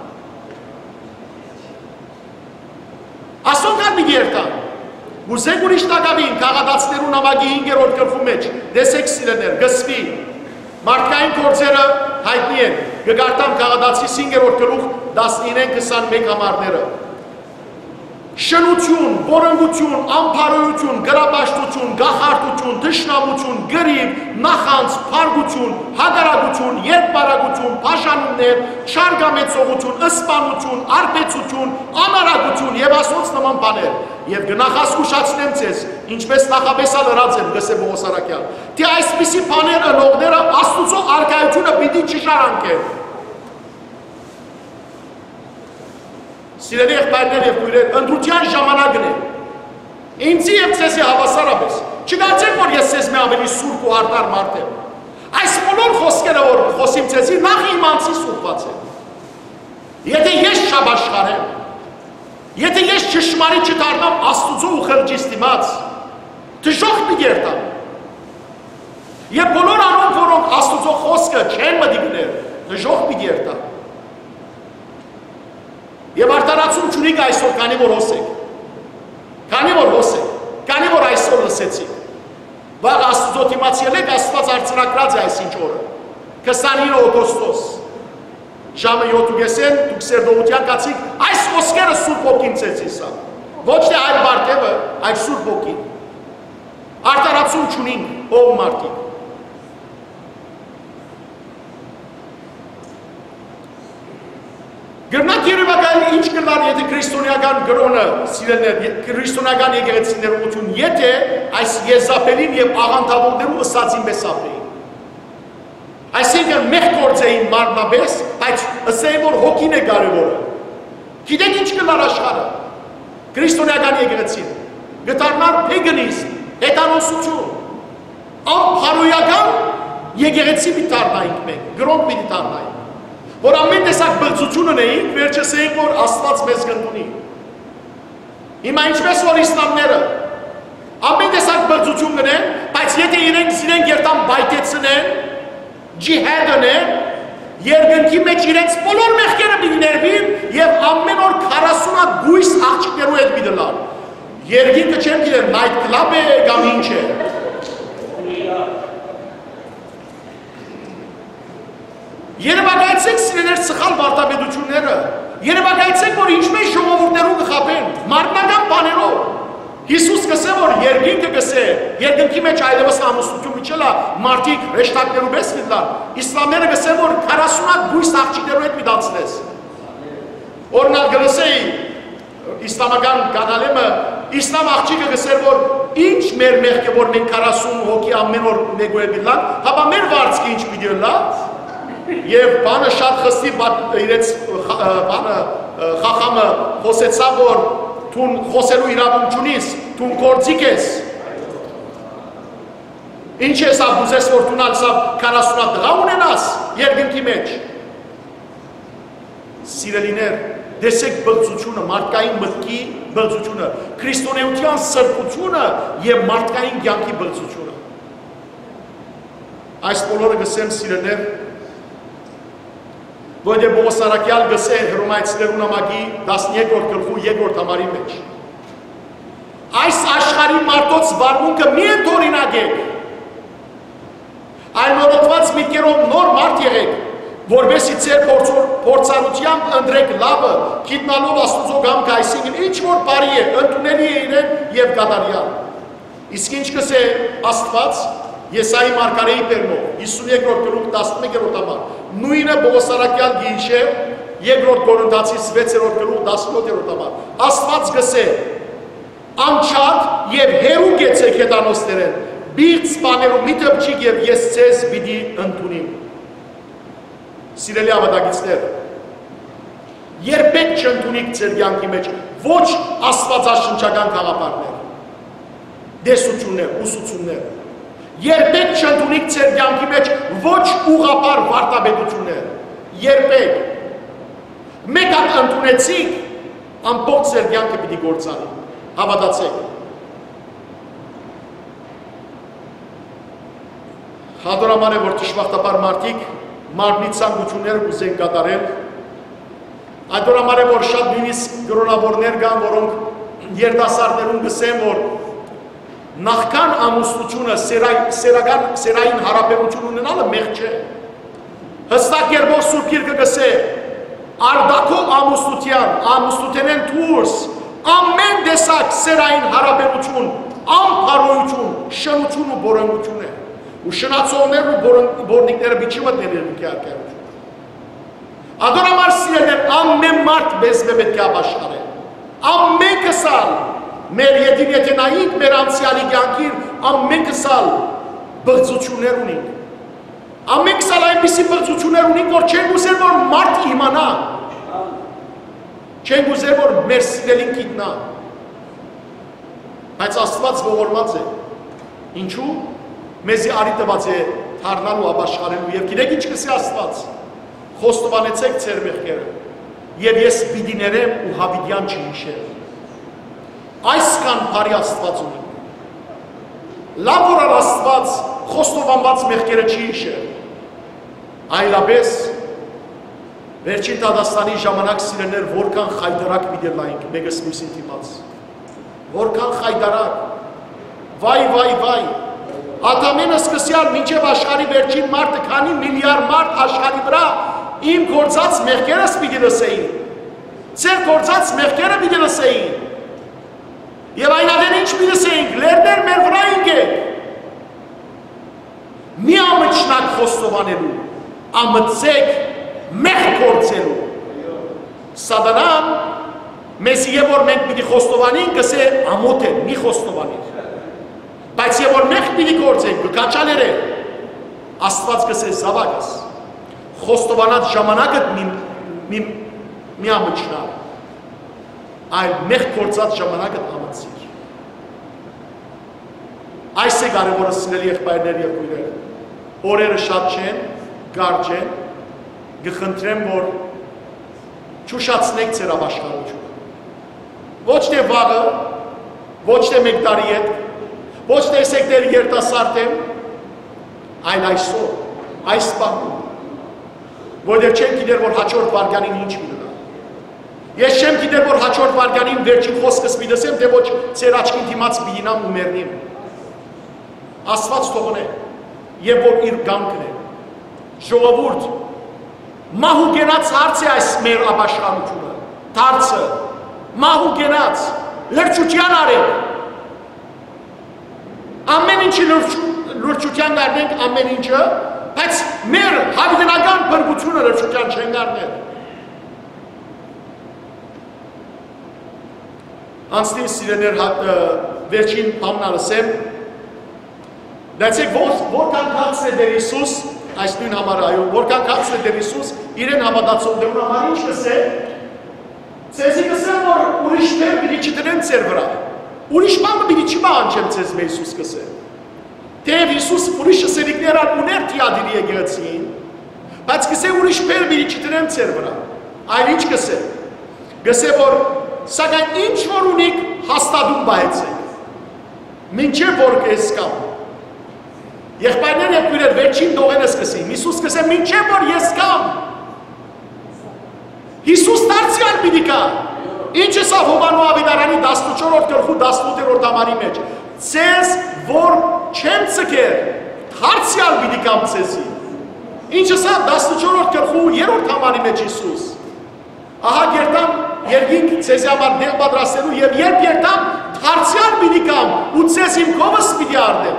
Ասոն կար մի գերտան, գուզեք ուրիշ տակավին, կաղադացներուն ամագի հինգերորդ գլխու մեջ, դեսեք սիրեներ, գսվի, մարդկային գործերը հայտնի են, գգարտամ կաղադացի հինգերորդ գլուխ, դասնինեն քսանմեկ համարները, շնություն, բորնգություն, ամփարոյություն, գրաբաշտություն, գախարտություն, թշնամություն, գրիվ, նախանց, փարգություն, հագարագություն, երկբարագություն, փաշանումներ, չարգամեցողություն, ըսպանություն, արբեցություն, անարագություն եւ ասոնց նման բաներ։ Եվ գնահասկուշացնեմ ձեզ, ինչպես նախաբեսալ հրած եմ գսե Պողոս Արաքյան, թե այսպիսի բաներ ընողները Աստուծո արքայությունը պիտի չշարանկեն։ Սիրելի եղբայրներ և քույրեր, ընտրության ժամանակն է։ Ինձի և ձեզի հավասարապես։ Չգարցեք, որ ես ձեզ մի ավելի սուրբ ու արդար մարդ եմ։ Այս բոլոր խոսքերը, որ խոսիմ ձեզի, նախ իմանցի սուրբված է։ Եթե ես չաբաշխարեմ, եթե ես ճշմարիտ չդառնամ Աստուծո ու խղճիս դիմաց, դժոխք մի գերտամ։ Եվ բոլոր անոնք, որոնք Աստուծո խոսքը չեն մտիգներ, դժոխք մի գերտամ։ Եվ արտարացում չունիք այսօր, կանի որ հոսեք, կանի որ հոսեք, կանի որ այսօր լսեցիք, վաղ Աստուծո դիմաց ելեք, Աստված արցնակրած է այսինչ օրը, քսանինը օգոստոս, ժամը յոթուգեսեն, դուք սերդողության կացիք, այս խոսքերը Սուրբ Հոգին ձեզ իսա, ոչ թե այլ բարտևը, այլ Սուրբ Հոգին, արտարացում չունինք, ով մարդիկ, Գրնակ երևակայել ինչ կլար, եթե քրիստոնեական գրոնը, սիրելներ, քրիստոնեական եկեղեցիներություն, եթե այս եզապերին և աղանդավորներու ըսածին պես ապրեին։ Այսինքն մեղք գործեին մարմնաբես, բայց ըսեին, որ հոգին է կարևորը։ Գիտեք ինչ կլար աշխարհը, քրիստոնեական եկեղեցին, գտարնար փեգանիզմ, հետանոսություն, անփարոյական եկեղեցի մի դառնայինք մենք, գրոնք մի դառնայինք, որ ամեն տեսակ բղծություն ունեինք, վերջս էինք, որ Աստված մեզ կընդունի։ Հիմա ինչպես որ իսլամները ամեն տեսակ բղծություն ունեն, բայց եթե իրենք զինեն երտան բայտեցնեն, ջիհադ ունեն, երկնքի մեջ իրենց բոլոր մեղքերը պիտի ներվին եւ ամեն օր քառասուն հատ գույս աղջիկներու հետ պիտի լան։ Երկինքը չեմ գիտեր, նայթ կլաբ է կամ ինչ է։ Երևակայեցեք սիրելեր սխալ վարտաբեդությունները, երևակայեցեք, որ ինչպես ժողովուրդներու կխապեն, մարմնական բաներով։ Հիսուս կսե, որ երկինքը կսե, երկնքի մեջ այլևս ամուսնություն միջելա, մարդիկ հեշտակներու բես միդլան, իսլամները կսե, որ քառասուն հատ գույս աղջիկներու հետ միդացնես։ Օրինակ գլսեի, իսլամական կանալեմը, իսլամ աղջիկը կսեր, որ ինչ մեր մեղքը, որ մենք քառասուն հոգի ամեն օր մեգու հետ միդլան, հապա մեր վարձքը ինչ պիտի լա, և բանը շատ խստի իրենց բանը խախամը խոսեցա, որ թուն խոսելու իրավունք չունիս, թուն գործիկ ես։ Ինչ ես աբուզես, որ թունալ սավ քառասուն հատ դղա ունենաս երկնքի մեջ։ Սիրելիներ, դեսեք բղծությունը, մարդկային մտքի բղծությունը, քրիստոնեության սրբությունը և մարդկային կյանքի բղծությունը։ Այս բոլորը գսեմ սիրելիներ, որտեղ Պողոս Արաքյալ գսե Հռոմայացիներու նամակի տասներորդ գլխու երկրորդ համարի մեջ։ Այս աշխարհի մարդոց վարմունքը մի ընդօրինակեք, այլ նորոտված միտքերով նոր մարդ եղեք, որովհետեւ ձեր փորձառությամբ ընտրեք լավը, գիտնալով Աստուծո կամքը, այսինքն ինչ որ բարի է, ընդունելի է իրեն եւ կատարյալ։ Իսկ ինչ կսե Աստված Եսայի մարգարեի պերմով, հիսունյոթերորդ գլուխ տասնմեկերորդ համար, նույնը Պողոս Արաքյալ գիշե, երկրորդ Կորինթացիս վեցերորդ գլուխ տասնյոթերորդ համար, Աստված գսե, անչափ եւ հերու գեցեք հետանոցներեն, բիղծ բաներով մի տպչիկ եւ ես ձեզ պիտի ընդունիմ։ Սիրելի ավատագիցներ, երբեք չընդունիք ձեր կյանքի մեջ ոչ աստվածաշնչական գաղափարներ, դեսություններ, ուսուցումներ, երբեք չընդունիք ձեր կյանքի մեջ ոչ ուղղափառ վարտաբեդություններ, երբեք։ Մեկ հատ ընդունեցիք, ամբողջ ձեր կյանքը պիտի գործանի, հավատացեք։ Հադրաման է, որ ճշմարտաբար մարդիկ մարմնի ցանկությունները կուզեն կատարել, այդորհամար է, որ շատ նույնիսկ կրոնավորներ կան, որոնք երիտասարդներուն կսեն, որ նախքան ամուսնությունը սերային հարաբերություն ունենալը մեղք չէ։ Հստակ երբով Սուրբ Գիրքը գսե, արդակով ամուսնության, ամուսնութենեն դուրս, ամեն տեսակ սերային հարաբերություն, անփարոյություն, շնություն ու բորոնություն է։ Ու շնացողներն ու բորնիկները բիչի մտնել իրենքի արկայություն։ Ադորամար սիրելներ, ամեն մարդ մեզ պետք է ապաշխարել։ Ամեն կսալ մեր ետին ետենայինք, մեր անցյալի կյանքին, ամեն կսալ բղծություններ ունենք։ Ամեն կսալ այնպիսի բղծություններ ունենք, որ չենք ուզեր, որ մարդ իմանա։ Չենք ուզեր, որ մեր սիրելին գիտնա։ Բայց Աստված ողորմած է։ Ինչու՞։ Մեզի արի տված է թարնալու ապաշխարելու և գիտեք ինչ կսի Աստված։ Խոստովանեցեք ձեր մեղքերը և ես պիտի ներեմ ու հավիտյան չհիշեմ։ Այսքան բարի Աստված ունի։ Լավ որ Աստված խոստովանված մեղքերը չի հիշել։ Այլապես վերջին դադաստանի ժամանակ սիրելներ որքան խայդարակ պիտի լայինք մեկս մյուսին դիմաց։ Որքան խայդարակ։ Վայ, վայ, վայ։ Ադամենը սկսյալ մինչև աշխարհի վերջին մարտը քանի միլիարդ մարդ աշխարհի վրա իմ գործած մեղքերս պիտի լսեին։ Ձեր գործած մեղքերը պիտի լսեին։ Եվ այնադեն ինչ պիտի լսեինք, լերներ մեր վրա ինքեք։ Մի ամճնակ խոստովանելու, ամծեք մեղք գործելու։ Սատանան մեզ եւ որ մենք պիտի խոստովանենք, գսե ամոթ է, մի խոստովանիր։ Բայց եւ որ մեղք պիտի գործենք, կկաչալերը Աստված գսե զավակս խոստովանած ժամանակդ մի մի մի ամճնա այլ մեղք գործած ժամանակդ ամծիր։ Այս է կարևորը սիրելի եղբայրներ եւ քույրեր։ օրերը շատ չեն, կարճ են, գխնդրեմ, որ ճուշացնեք ձեր ապաշխարությունը։ Ոչ թե վաղը, ոչ թե մեկ տարի հետ, ոչ թե եսեք դեր երիտասարդ եմ, այլ այսօր, այս պահում, որտեղ չեմ գիտեր, որ հաջորդ վարկանին ինչ մի լինա։ Ես չեմ գիտեր, որ հաջորդ վարկանին վերջին խոսքս մի լսեմ, թե ոչ ձեր աչքին դիմաց բինամ ու մեռնիմ։ Աստված թողնե, եւ որ իր գամքն է։ Ժողովուրդ, մահու գնաց հարց է այս մեր ապաշխարությունը, դարձը, մահու գնաց, լրջության արեք, ամեն ինչի լրջության գարնենք, ամեն ինչը, բայց մեր հավիտենական բրգությունը լրջության չեն գարնել։ Անցնին սիրեներ վերջին համնալսեմ, դայցեք որքան կացն է դեր Իսուս, այս նույն համար այո, որքան կացն է դեր Իսուս, իրեն հավատացող դերուն համար ինչ կսե, ծեզի կսեմ, որ ուրիշ մեր բիլի չտնեմ ծեր վրա, ուրիշ ման բիլի չի բանչեմ ծեզ մե Իսուս կսե, թեև Իսուս ուրիշը սերիկներ ան ուներ թիադիրի եգրեցին, բայց կսե ուրիշ մեր բիլի չտնեմ ծեր վրա, այլ ինչ կսե, կսե, որ սակայն ինչ որ ունիք հաստատում բայեցեք, մինչև որ կես կամ, եղբայրներ և քույրեր վերջին դողենս կսեին, Իսուս կսե մինչև որ ես կամ, Իսուս դարձյալ պիտի կա, ինչ է սա Հովանու Ավետարանի տասնչորսորդ գլխու տասնութերորդ համարի մեջ, ցեզ որ չեմ ցկեր, դարձյալ պիտի կամ ցեզի, ինչ է սա տասնչորսորդ գլխու երրորդ համարի մեջ Իսուս, ահա գերտամ երկինք ցեզի համար դեղ պատրաստելու և երբ երտամ դարձյալ պիտի կամ ու ցեզ իմ կովս պիտի արդեմ,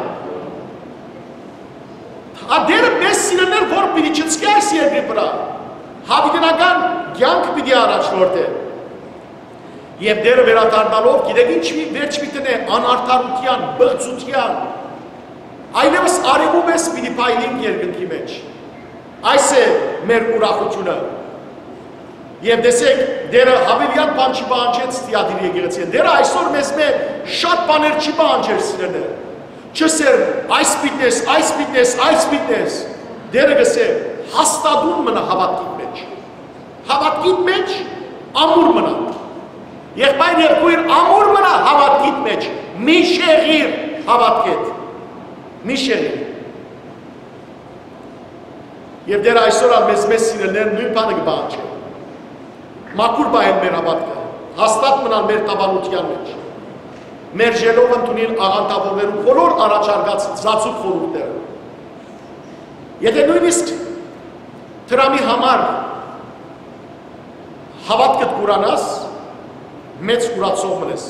Ադերը մեզ սիրեներ, որ պիտի չծկի այս երկրի վրա, հավիտենական կյանք պիտի առաջնորդ է։ Եվ դերը վերադառնալով, գիտեք ինչ վերջ պիտին է անարդարության, բղծության, այլևս արևում ես պիտի պայլինք երկնքի մեջ։ Այս է մեր ուրախությունը։ Եվ դեսեք, դերը հավելյան բան չի բանջեց թիադիր եկեղեցին, դերը այսօր մեզ մե շատ բաներ չի բանջեր սիրեներ։ Չսեր, այս պիտնես, այս պիտնես, այս պիտնես, դերը գսեր, հաստատուն մնա հավատքիտ մեջ, հավատքիտ մեջ ամուր մնա, եղբայր երկույր ամուր մնա հավատքիտ մեջ, մի շեղիր հավատքետ, մի շեղիր, և դերը այսօր ալ մեզ մեզ սիրելներ նույն բանը կբան չէ, մակուր բայել մեր հավատքը, հաստատ մնալ մեր տաբանության մեջ, մեր ժելով ընդունին աղանտավորներու բոլոր առաջարգած զացուկ խորուրդները։ Եթե նույնիսկ տրամի համար հավատքդ կուրանաս, մեծ ուրացող մնես։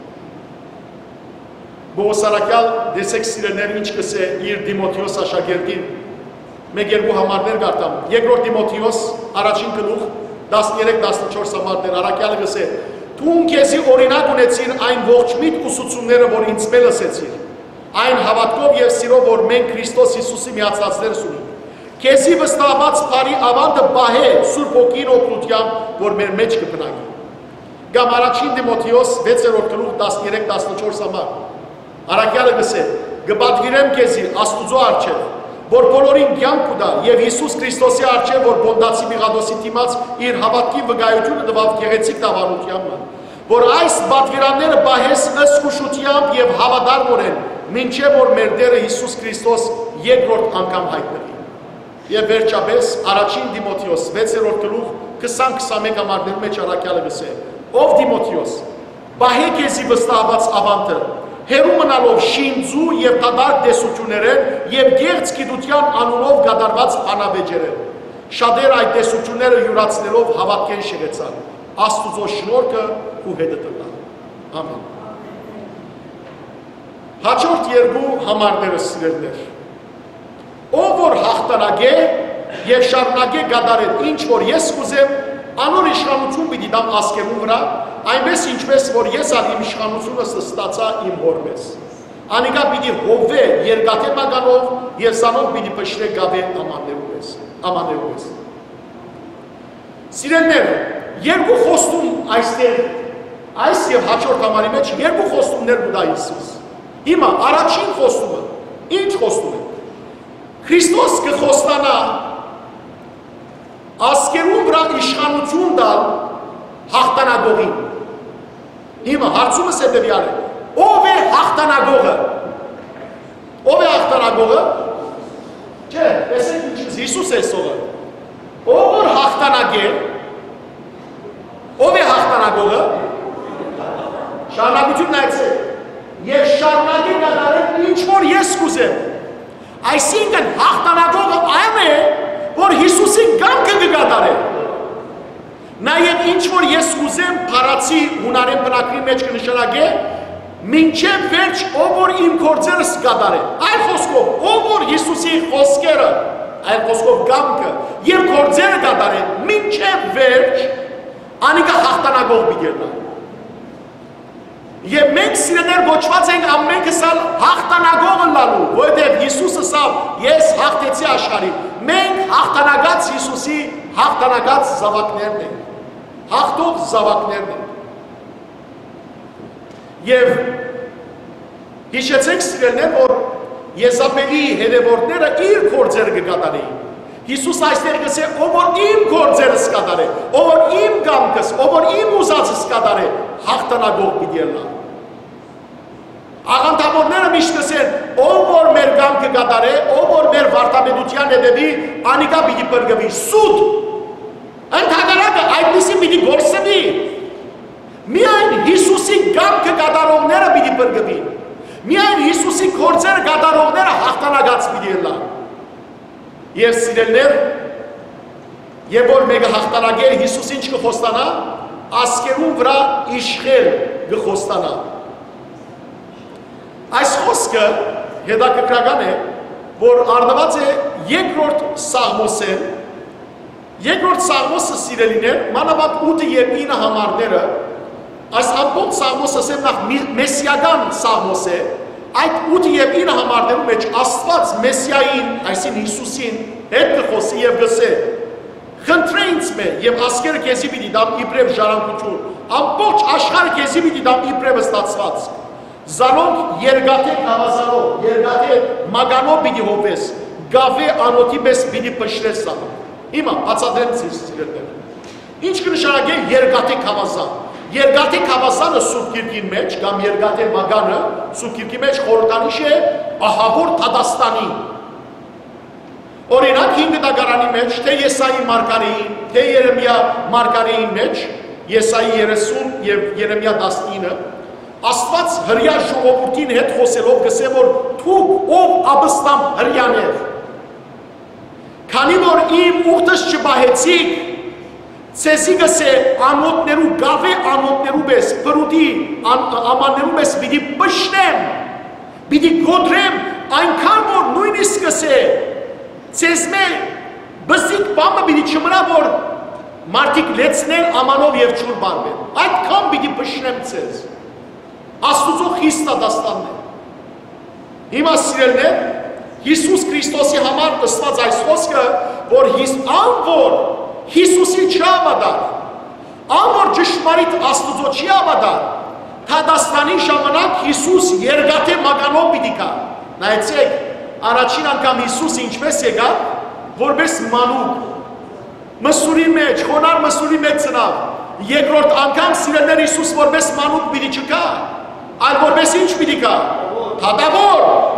Բողոսարակյալ դեսեք սիրեներ ինչ կսե իր Դիմոթիոս աշակերտին, մեկ երկու համարներ գարտամ, երկրորդ Դիմոթիոս առաջին գլուխ, տասներեք տասնչորս համարներ, արակյալը գսե, Թուն քեզի օրինակ ունեցիր այն ողջմիտ ուսուցումները, որ ինձ մե լսեցիր, այն հավատքով և սիրով, որ մենք Քրիստոս Հիսուսի միացածներս ունենք, քեզի վստահված բարի ավանդը բահե Սուրբ Հոգին օգնությամբ, որ մեր մեջ կբնակի։ Կամ առաջին Դիմոթիոս վեցերորդ գլուխ տասներեք տասնչորս համար, Արաքյալը գսե, գպատվիրեմ քեզի Աստուծո առջև, որ բոլորին կյանք կուտա և Հիսուս Քրիստոսի առջև, որ Բոնդացի Միղադոսի դիմաց իր հավատքի վկայությունը տվավ գեղեցիկ դավանությամբ, որ այս պատվիրանները պահես ըսկուշությամբ և հավատարմորեն, մինչև որ մեր Տերը Հիսուս Քրիստոս երկրորդ անգամ հայտնվի։ Եվ վերջապես առաջին Դիմոթիոս վեցերորդ գլուխ քսան քսանմեկ համարների մեջ Արաքյալը գսե, ով Դիմոթիոս, պահե քեզի վստահված ավանդը, հերու մնալով շինձու և տադարկ տեսություններեն և գեղց գիտության անունով գադարված անավեջերեն։ Շատեր այդ տեսությունները յուրացնելով հավատքեն շեղեցան, Աստուծո շնորհքը ու հետը տնան։ Ամեն։ Հաջորդ երկու համարները սիրելներ։ Ով որ հաղթանակ է և շարունակե գադարել ինչ որ ես կուզեմ, անոր իշխանություն պիտի դամ ասկերուն վրա, այնպես ինչպես որ ես ալ իմ իշխանությունս ստացա իմ հորմես։ Անիկա պիտի հովվե երկաթե մագանով և զանով պիտի պշրե գավե ամաններու ես։ Սիրելներ, երկու խոստում այստեղ, այս և հաջորդ համարի մեջ երկու խոստումներ կուտա Հիսուս։ Հիմա առաջին խոստումը, ինչ խոստում է։ Քրիստոս կխոստանա ասկերուն վրա իշխանություն տալ հաղթանագողին։ Հիմա հարցումս հետևյալ է. ով է հաղթանագողը։ Ով է հաղթանագողը։ Չէ, տեսեք ինչպես Հիսուս է ասողը։ Ով որ հաղթանակ է, ով է հաղթանագողը։ Շարունակություն նայեցեք։ Եվ շարունակի կատարել ինչ որ ես կուզեմ։ Այսինքն հաղթանագողը այն է, որ Հիսուսի կամքը կկատարի։ Նաև ինչ որ ես կուզեմ փառացի հունարեն բնակրի մեջ կնշանակե, մինչև վերջ ով որ իմ գործերս կկատարի։ Այլ խոսքով, ով որ Հիսուսի խոսքերը, այլ խոսքով կամքը եւ գործերը կկատարի, մինչև վերջ անիկա հաղթանագող պիտի լինի։ Եվ մենք սիրելիներ գոչված ենք ամենքս ալ հաղթանագողը լալու, որովհետև Հիսուսը ասավ, ես հաղթեցի աշխարհին։ Մենք հաղթանագած Հիսուսի հաղթանագած զավակներն ենք, հաղթող զավակներն ենք։ Եվ հիշեցեք սիրելիներ, որ Եզապելի հետևորդները իր գործերը կկատարեին։ Հիսուս այստեղ գսե, ով որ իմ գործերս կատարե, ով որ իմ կամքս, ով որ իմ ուզածս կատարե, հաղթանագող պիտի լինի։ Աղանդավորները միշտ ասեն, ով որ մեր կամքը կատարե, ով որ մեր վարդապետության հետևի, անիկա պիտի բրգվի, սուտ։ Ընդհանրակը այդպիսի պիտի գործվի։ Միայն Հիսուսի կամքը կատարողները պիտի բրգվին։ Միայն Հիսուսի գործերը կատարողները հաղթանագած պիտի լինեն։ Եվ սիրելիներ, եւ որ մեկը հաղթանագեր Հիսուս ինչ կխոստանա, ասկերուն վրա իշխել կխոստանա։ Այս խոսքը հետաքրքրական է, որ առնված է երկրորդ Սաղմոսեն, երկրորդ Սաղմոսը սիրելիներ, մանավանդ ութը եւ ինը համարները, այս ամբողջ Սաղմոսը ասեմ նախ մեսիական Սաղմոս է, այդ ութ եւ ինը համարներու մեջ Աստված Մեսիային, այսին Հիսուսին հետ կխոսի եւ գսե. Խնդրե ինձ մե եւ ասկերը քեզի պիտի դամ իբրև ժառանգություն, ամբողջ աշխարհը քեզի պիտի դամ իբրև ստացված։ Զանոնք երկաթե կավազանով, երկաթե մագանով պիտի հոպես, գավե անոթի պես պիտի պշրես զանոնք։ Հիմա բացատրեմ ձեզ սիրելիներ։ Ինչ կնշանակե երկաթե կավազան։ Երկաթե կավազանը Սուրբ Գիրքին մեջ, կամ երկաթե մագանը Սուրբ Գիրքի մեջ խորհրդանիշ է ահավոր Թադաստանի։ Օրինակ հինգ դագարանի մեջ, թե Եսայի մարգարեին, թե Երեմիա մարգարեին մեջ, Եսայի երեսուն եւ Երեմիա տասնինը, Աստված հրյա ժողովրդին հետ խոսելով գսե որ թուք ով աբստամ հրյաներ։ Քանի որ իմ ուղտս չբահեցիք, ցեզի գսե անոթներու գավե անոթներու պես բրուդի ամաններու պես պիտի պշտեմ, պիտի գոդրեմ, այնքան որ նույնիսկ գսե ցեզ մե բսիկ բամը պիտի չմնա որ մարդիկ լեցնեն ամանով եւ չուր բարվեն, այդքան պիտի պշտեմ ցեզ։ Աստուծո խիստ դաստանն է։ Հիմա սիրելիներ, Հիսուս Քրիստոսի համար ըստված այս խոսքը, որ անոր Հիսուսի չավադար, անոր ճշմարիտ Աստուծո չի ավադար, Թադաստանի ժամանակ Հիսուս երկաթե մագանով պիտի գա։ Նայեցեք, առաջին անգամ Հիսուս ինչպես եկավ, որպես մանուկ, մսուրի մեջ, խոնար մսուրի մեջ ծնավ, երկրորդ անգամ սիրելիներ Հիսուս որպես մանուկ պիտի չգա, այլ որպես ինչ պիտի գա, թադավոր,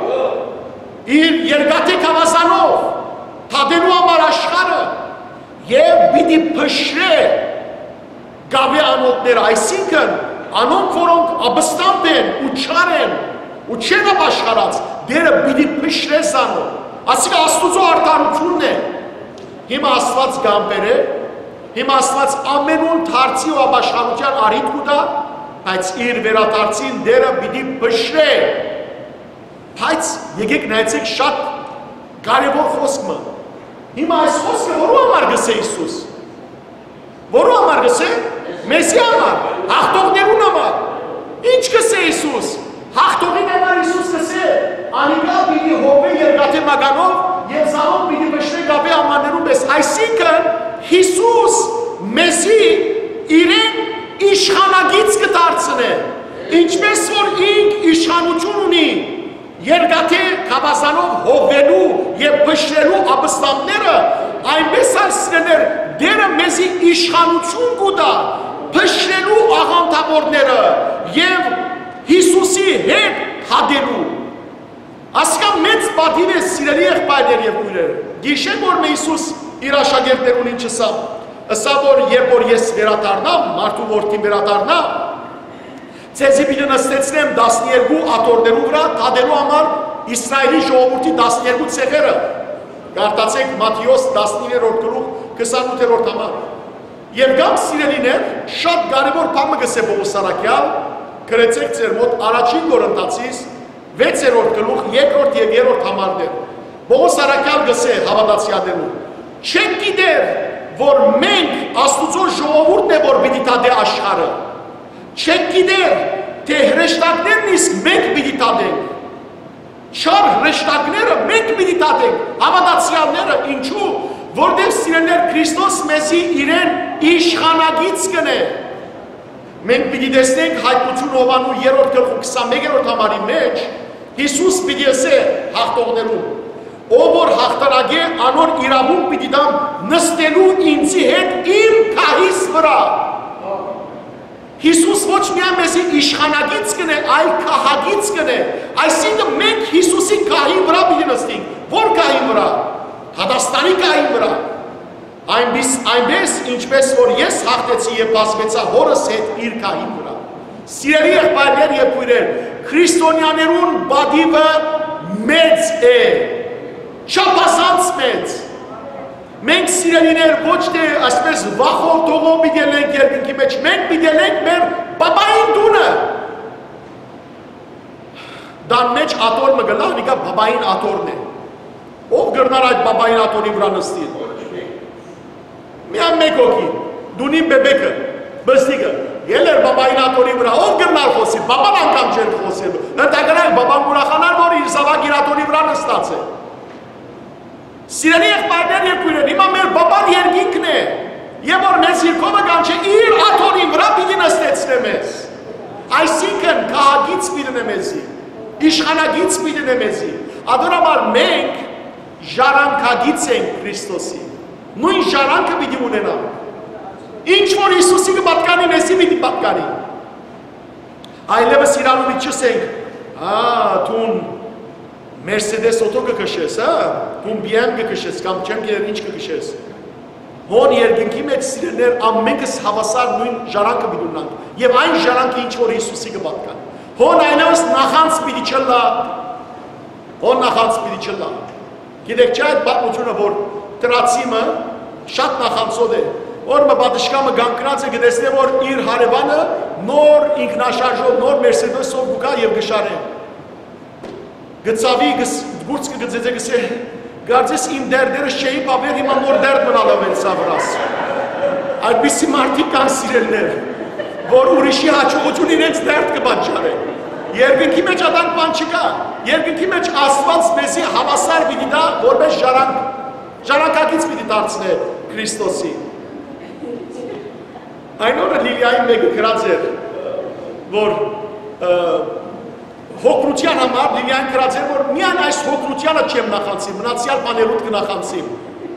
իր երկաթե կավազանով, թադելու համար աշխարհը, եւ պիտի փշրե գավե անոթները, այսինքն անոնք որոնք աբստամբ են ու չար են ու չեն ապաշխարած, դերը պիտի փշրե զանոթ, ասիկա Աստուծո արդարությունն է։ Հիմա Աստված գամբեր է, հիմա Աստված ամենուն թարցի ու ապաշխարության առիթ կուտա, բայց իր վերադարձին դերը պիտի փշրե։ Բայց եկեք նայեցեք շատ կարևոր խոսքը։ Հիմա այս խոսքը որու համար գսե Հիսուս։ Որու համար գսե։ Մեսիա համար, հաղթողներուն համար։ Ինչ գսե Հիսուս։ Հաղթողին համար Հիսուս գսե։ Անիկա պիտի հովե երկաթե մագանով եւ զանոթ պիտի փշրե գավե ամաններու պես։ Այսինքն Հիսուս մեզի իրեն իշխանագից կդարձնե։ Ինչպես որ ինք իշխանություն ունի երկաթե կավազանով հովվելու եւ փշրելու ապստամբները, այնպես այլ սիրելիներ, դերը մեզի իշխանություն կուտա փշրելու աղանդավորները եւ Հիսուսի հետ հադելու։ Ասկան մեծ պատիվ է սիրելի եղբայրներ եւ քույրեր։ Գիշեր որ Հիսուս իր աշակերտներուն չսա, ըսա որ երբ որ ես վերադառնամ, մարդու որդին վերադառնա, ցեզի պիտի նստեցնեմ տասներկու աթոռներու վրա, դադելու համար Իսրայելի ժողովրդի տասներկու ցեղերը։ Կարդացեք Մատթեոս տասնիններորդ գլուխ քսանութերորդ համար։ Եվ գամ սիրելիներ, շատ կարևոր բան մը գսե Պողոս Արաքյալ, գրեցեք ձեր մոտ առաջին Կորինթացիս վեցերորդ գլուխ երկրորդ եւ երրորդ համարներ։ Պողոս Արաքյալ գսե հավատացյալներուն. Չեք գիտեր, որ մենք Աստուծո ժողովուրդն է, որ պիտի տադե աշխարհը։ Չեք գիտեր, թե հրեշտակներն իսկ մենք պիտի տադենք։ Չար հրեշտակները մենք պիտի տադենք, հավատացյալները ինչու, որտեղ սիրելիներ Քրիստոս մեզի իրեն իշխանագից կնե։ Մենք պիտի տեսնենք Հայտնություն Հովանու երրորդ գլխու քսանմեկերորդ համարի մեջ Հիսուս պիտի ասե հաղթողներուն. ով որ հաղթարագե անոր իրավունք պիտի դամ նստելու ինձի հետ իմ քահիս վրա։ Հիսուս ոչ միայն մեզի իշխանագից կնե, այլ քահագից կնե։ Այսինքն մենք Հիսուսի քահի վրա պիտի նստենք։ Որ քահի վրա։ Հադաստանի քահի վրա։ Այնպես, այնպես ինչպես որ ես հաղթեցի եւ բացվեցա հորս հետ իր քահի վրա։ Սիրելի եղբայրներ եւ քույրեր, քրիստոնյաներուն բադիվը մեծ է, չափազանց մեծ։ Մենք սիրելիներ ոչ թե այսպես վախով թողով պիտի ենք երկնքի մեջ, մենք պիտի ենք մեր բաբային տունը։ Դան մեջ աթոռ մը գլա, նիկա բաբային աթոռն է։ Ով գրնար այդ բաբային աթոռի վրա նստի։ Միան մեկ օքի, դունին բեբեկը, բստիկը, ելեր բաբային աթոռի վրա, ով գրնար խոսի, բաբան անգամ չեր խոսելու, նտագրանք բաբան ուրախանար, որ իր զավակ իր աթոռի վրա նստած է։ Սիրելի եղբայրներ եւ քույրեր, հիմա մեր բաբան երկինքն է, եւ որ մեզ երկովը կանչե իր աթոռի վրա պիտի նստեցնե մեզ։ Այսինքն քահագից պիտի նե մեզի, իշխանագից պիտի նե մեզի։ Ադորամար մենք ժառանգագից ենք Քրիստոսի։ Նույն ժառանգը պիտի ունենանք։ Ինչ որ Հիսուսի կպատկանի, մեզի պիտի պատկանի։ Այլևս իրանու պիտի չսենք, հա, տուն Mercedes օտո կքշես, հա, տուն բի էմ կքշես, կամ չեմ գիտեր ինչ կքշես։ Հոն երկնքի մեջ սիրելիներ ամենքս հավասար նույն ժառանգը պիտի ունենանք։ Եվ այն ժառանգը ինչ որ Հիսուսի կպատկան։ Հոն այնպես նախանց պիտի չլա։ Հոն նախանց պիտի չլա։ Գիտեք չէ այդ պատմությունը, որ տրացիմը շատ նախանցոտ է, որ մը պատշկամը գանկրած է գտեսնե, որ իր հարևանը նոր ինքնաշարժով, նոր Mercedes-ով գուկա և գշարե։ Գծավի գուրց կգծեծե գսե, գարձես իմ դերդերս չէի պավեր, հիմա նոր դերդ մնալավ են սավրաս։ Այդպիսի մարդիկ կան սիրելներ, որ ուրիշի հաչողություն իրենց դերդ կբանջար է։ Երկնքի մեջ ադանք բան չկա, երկնքի մեջ Աստված մեզի հավասար պիտի դա, որպես ժառանգ, ժառանգակից պիտի դարձնե Քրիստոսի։ Այն օրը Լիլիային մեկը գրած էր, որ հոգրության համար Լիլիային գրած էր, որ միայն այս հոգրությանը չեմ նախանցի, մնացյալ բաներուտ կնախանցիմ։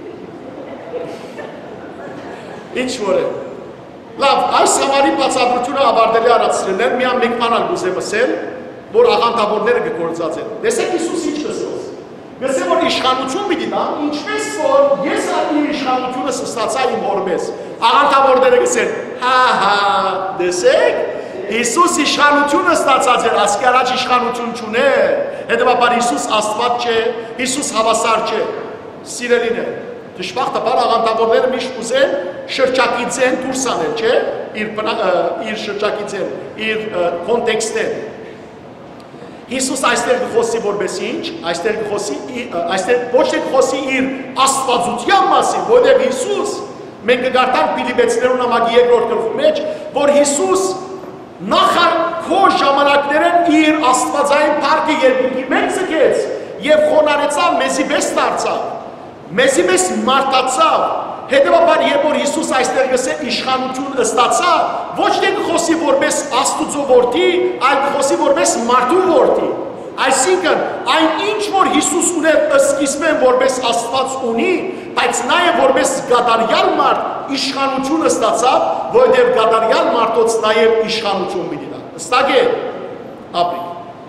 Ինչ որ է։ Լավ, այս համարի բացատրությունը ավարտելի առածրելներ, միան մեկ բան ալ գուզեմ ասել, որ աղանդավորները կգործած են։ Տեսեք Հիսուս ինչ կսոս։ Գսե որ իշխանություն պիտի տամ, ինչպես որ ես ալի իշխանությունը ստացա իմ հոր մեզ։ Աղանդավորները գսեն, հա հա, տեսեք, Հիսուս իշխանությունը ստացած էր, ասկի առաջ իշխանություն չուներ, հետևաբար Հիսուս Աստված չէ, Հիսուս հավասար չէ, սիրելին է։ Դժբախտաբար աղանդավորները միշտ ուզեն շրջակիցեն դուրս անել, չէ, իր շրջակիցեն, իր կոնտեքստեն։ Հիսուս այստեղ կխոսի որպես ինչ, այստեղ կխոսի, այստեղ ոչ թե կխոսի իր աստվածության մասին, որտեղ Հիսուս, մենք կգարտանք Փիլիպեցիներուն նամակի երկրորդ գլխի մեջ, որ Հիսուս նախ քո ժամանակներեն իր աստվածային փառքը երկնքի մեջ ցկեց եւ խոնարհեցավ, մեզի պես դարձավ, մեզի պես մարտացավ։ Հետևաբար երբ որ Հիսուս այստեղ գսե իշխանություն ստացա, ոչ թե կխոսի որպես Աստուծո որդի, այլ կխոսի որպես մարդու որդի։ Այսինքն այն ինչ որ Հիսուս ուներ սկիզբեն որպես Աստված ունի, բայց նաև որպես գադարյալ մարդ իշխանությունը ստացավ, որովհետև գադարյալ մարդոց նաև իշխանություն պիտի տա։ Հստակ է, ապրի։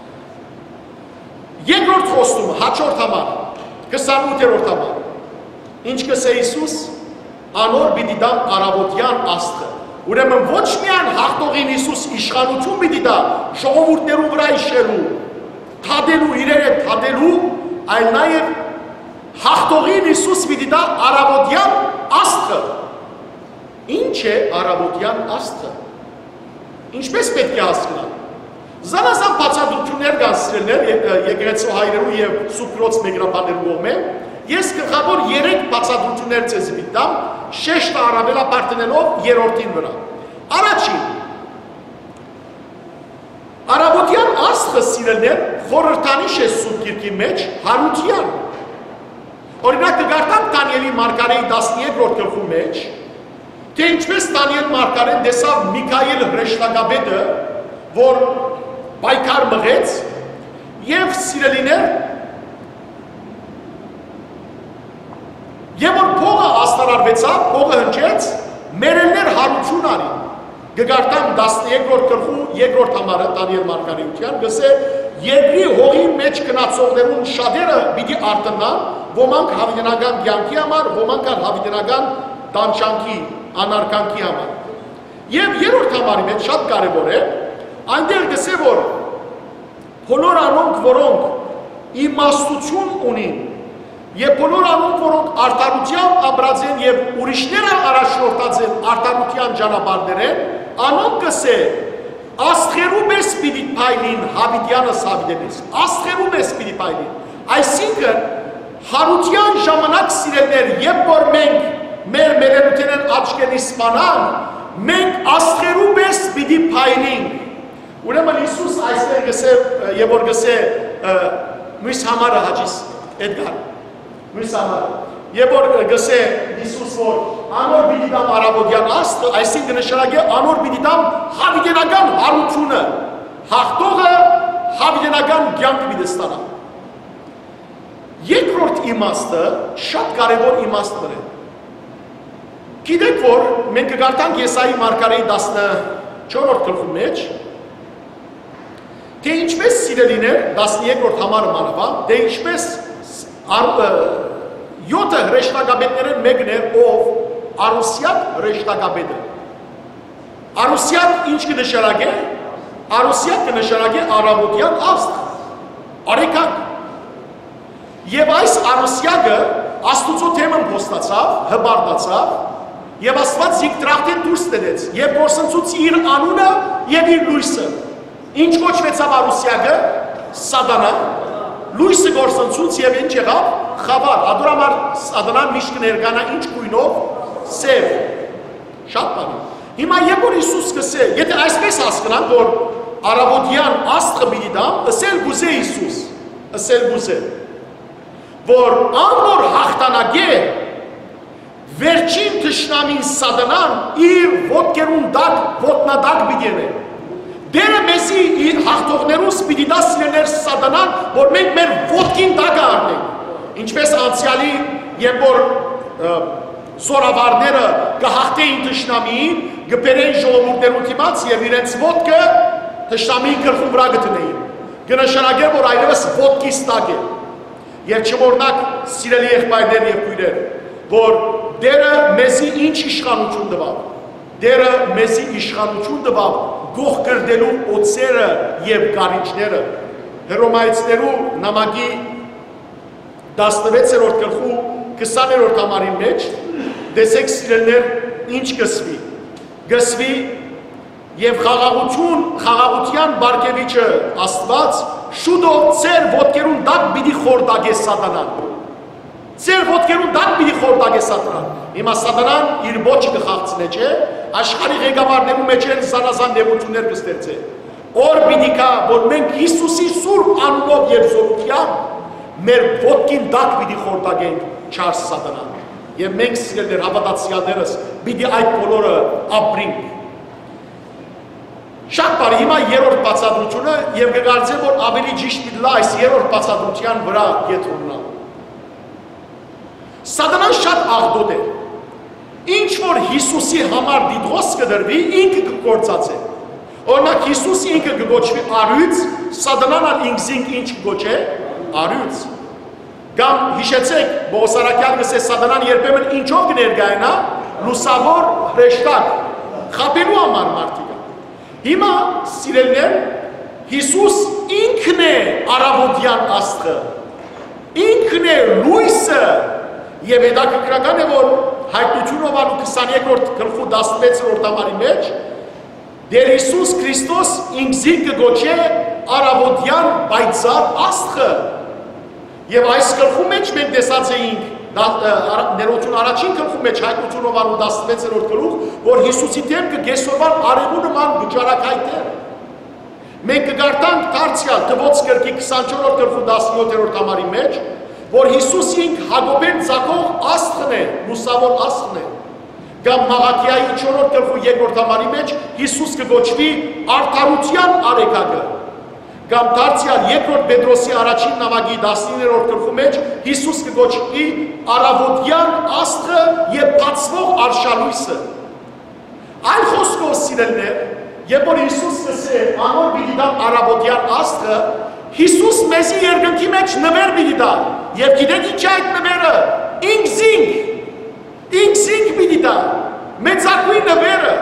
Երկրորդ խոստումը, հաջորդ համար, քսանութերորդ համար։ Ինչ կսե Հիսուս, անոր պիտի դամ առավոտյան աստղը։ Ուրեմն ոչ միայն հաղթողին Հիսուս իշխանություն պիտի տա, ժողովուրդներու վրա իշխելու, թադելու, իրեր հետ թադելու, այլ նաև հաղթողին Հիսուս պիտի տա առավոտյան աստղը։ Ինչ է առավոտյան աստղը։ Ինչպես պետք է հասկանալ։ Զանազան բացատրություններ կան սիրելիներ եկեղեցու հայրերու եւ Սուրբ Մեկրաբաներու կողմէ։ Ես գլխավոր երեք բացատրություններ ցեզ դամ, շեշտը առավելաբար դնելով երրորդին վրա։ Առաջին Առավոտյան աստղը սիրելիներ խորհրդանիշ է Սուրբ Գիրքի մեջ հարության։ Օրինակ կգարտանք Դանիելի մարգարեի տասներորդ գլխու մեջ, թե ինչպես Դանիել մարգարեն տեսավ Միքայել հրեշտակաբեդը, որ պայքար մղեց, եւ սիրելիներ, եւ որ փողը աստարարվեցավ, փողը հնչեց, մերելներ հարություն արին։ Գգարտամ տասներորդ գլխու երկրորդ համարը Դանիել մարգարեության, գսե երկրի հողի մեջ գնացողներուն շատերը պիտի արտնան, ոմանք հավիտենական կյանքի համար, ոմանք ալ հավիտենական տանջանքի, անարգանքի համար։ Եվ երրորդ համարի մեջ շատ կարևոր է, այնտեղ գսե որ բոլոր անոնք, որոնք իմաստություն ունին, եւ բոլոր անոնք, որոնք արդարությամբ ապրած են եւ ուրիշները առաջնորդած են արդարության ճանապարհներեն, անոնք կսե աստղերու պես պիտի փայլին հավիտյանս հավիտենից, աստղերու պես պիտի փայլին։ Այսինքն հարության ժամանակ սիրելներ, երբ որ մենք մեր մերերութենեն աչքերից սպանանք, մենք աստղերու պես պիտի փայլինք։ Ուրեմն Հիսուս այստեղ գսե եւ որ գսե մյուս համարը հաջիս Էդգար մյուս համարը եւ որ գսե Հիսուս որ անոր պիտի դամ առավոտյան աստղը, այսինքն նշանակե անոր պիտի դամ հավիտենական հարությունը, հաղթողը հավիտենական կյանք պիտի ստանա։ Երկրորդ իմաստը շատ կարևոր իմաստներ է։ Գիտեք որ մենք կգարտանք Եսայի մարգարեի տասնչորրորդ գլխու մեջ, թե ինչպես սիրելիներ տասներորդ համարը մանավանդ, թե ինչպես յոթը հրեշտակաբեդներեն մեկն է ով Արուսյակ հրեշտակաբեդը։ Արուսյակ ինչ կնշանակե։ Արուսյակ կնշանակե առավոտյան աստղ, արեքանք։ Եվ այս Արուսյակը Աստուծո թեմն փոստացավ, հբարտացավ եւ Աստված Զիկտրախտեն դուրս տնեց եւ գործընծուց իր անունը եւ իր լույսը։ Ինչ կոչվեցավ Արուսյակը, Սատանա, լույսը գործընծուց եւ ինչ եղավ, խավար, ադորամար Սատանան միշտ կներկանա ինչ գույնով, սև, շատ բան։ Հիմա երբ որ Հիսուս կսե, եթե այսպես հասկանանք, որ առավոտյան աստղը պիտի դամ, ըսել գուզե Հիսուս, ըսել գուզե, որ անոր հաղթանակե վերջին թշնամին Սատանան իր ոտքերուն դակ, ոտնադակ պիտի է։ Դերը մեզի իր հաղթողներուս պիտի դա սիրելներ Սատանան, որ մենք մեր ոտքին դակը առնենք։ Ինչպես անցյալի, երբ որ զորավարները կհաղթեին թշնամիին, կբերեն ժողովուրդներու դիմաց եւ իրենց ոտքը թշնամիի գլխին վրա կդնեին։ Կնշանակե որ այլևս ոտքից տակ է։ Եվ չմոռնաք սիրելի եղբայրներ եւ քույրեր, որ դերը մեզի ինչ իշխանություն տվավ։ Դերը մեզի իշխանություն տվավ գող կրդելու օծերը եւ կարիճները։ Հռոմայեցիներու նամակի տասնվեցերորդ գլխու քսաներորդ համարի մեջ դեսեք սիրելներ ինչ կսվի։ Գսվի եւ խաղաղություն, խաղաղության բարգեւիչը Աստված շուտով ծեր ոտքերուն դակ պիտի խորտակե Սատանան։ Ծեր ոտքերուն դակ պիտի խորտակե Սատանան։ Հիմա Սատանան իր ոչը կխաղցնե, չէ՞, աշխարհի ղեկավարներու մեջ են զանազան նեղություններ կստեղծե։ Օր պիտի կա, որ մենք Հիսուսի սուրբ անունով եւ զորությամբ մեր ոտքին դակ պիտի խորտակենք չար Սատանան։ Եվ մենք սիրելիներ հավատացյալներս պիտի այդ բոլորը ապրենք։ Շատ բարի, հիմա երրորդ բացատրությունը եւ կգործեմ որ ավելի ճիշտ դիլա այս երրորդ բացատրության վրա գետրոննա։ Սատանան շատ աղդոտ է։ Ինչ որ Հիսուսի համար դիտողս կդրվի, ինքը կգործածե։ Օրինակ Հիսուս ինքը կգոչվի արյուծ, Սատանան ինքզինք ինչ կգոչե, արյուծ։ Կամ հիշեցեք, Պողոս Արաքյալը գսե Սատանան երբեմն ինչով կներկայանա, լուսավոր հրեշտակ, խաբելու համար մարդիկ։ Հիմա սիրելիներ, Հիսուս ինքն է առավոտյան աստղը, ինքն է լույսը, եւ հետաքրքրական է որ հայտնությունով անու քսաներորդ գլխու տասնվեցերորդ համարի մեջ դեր Հիսուս Քրիստոս ինքզին կգոչե առավոտյան պայծառ աստղը եւ այս գլխու մեջ մենք տեսած էինք ներողություն առաջին գլխու մեջ հայտնությունով անու տասնվեցերորդ գլուխ որ Հիսուսի դեմքը գեսովան արևու նման վճարակայթ է մենք կգարտանք դարձյալ Թվոց գրքի քսանչորրորդ գլխու տասնյոթերորդ համարի մեջ որ Հիսուս ինք Հակոբեն ծագող աստղն է, լուսավոր աստղն է։ Կամ Մաղաքիայի չորրորդ գլխու երկրորդ համարի մեջ Հիսուս կգոչվի արդարության արեգակը։ Կամ դարձյալ երկրորդ Պետրոսի առաջին նամակի տասնիններորդ գլխու մեջ Հիսուս կգոչվի առավոտյան աստղը եւ բացվող արշալույսը։ Այլ խոսքով սիրելիներ, երբ որ Հիսուս ասե անոր պիտի դա առավոտյան աստղը Հիսուս մեզի երկնքի մեջ նվեր պիտի դա եւ գիտեք ինչ այդ նվերը ինքզինք ինքզինք պիտի դա մեծակույն նվերը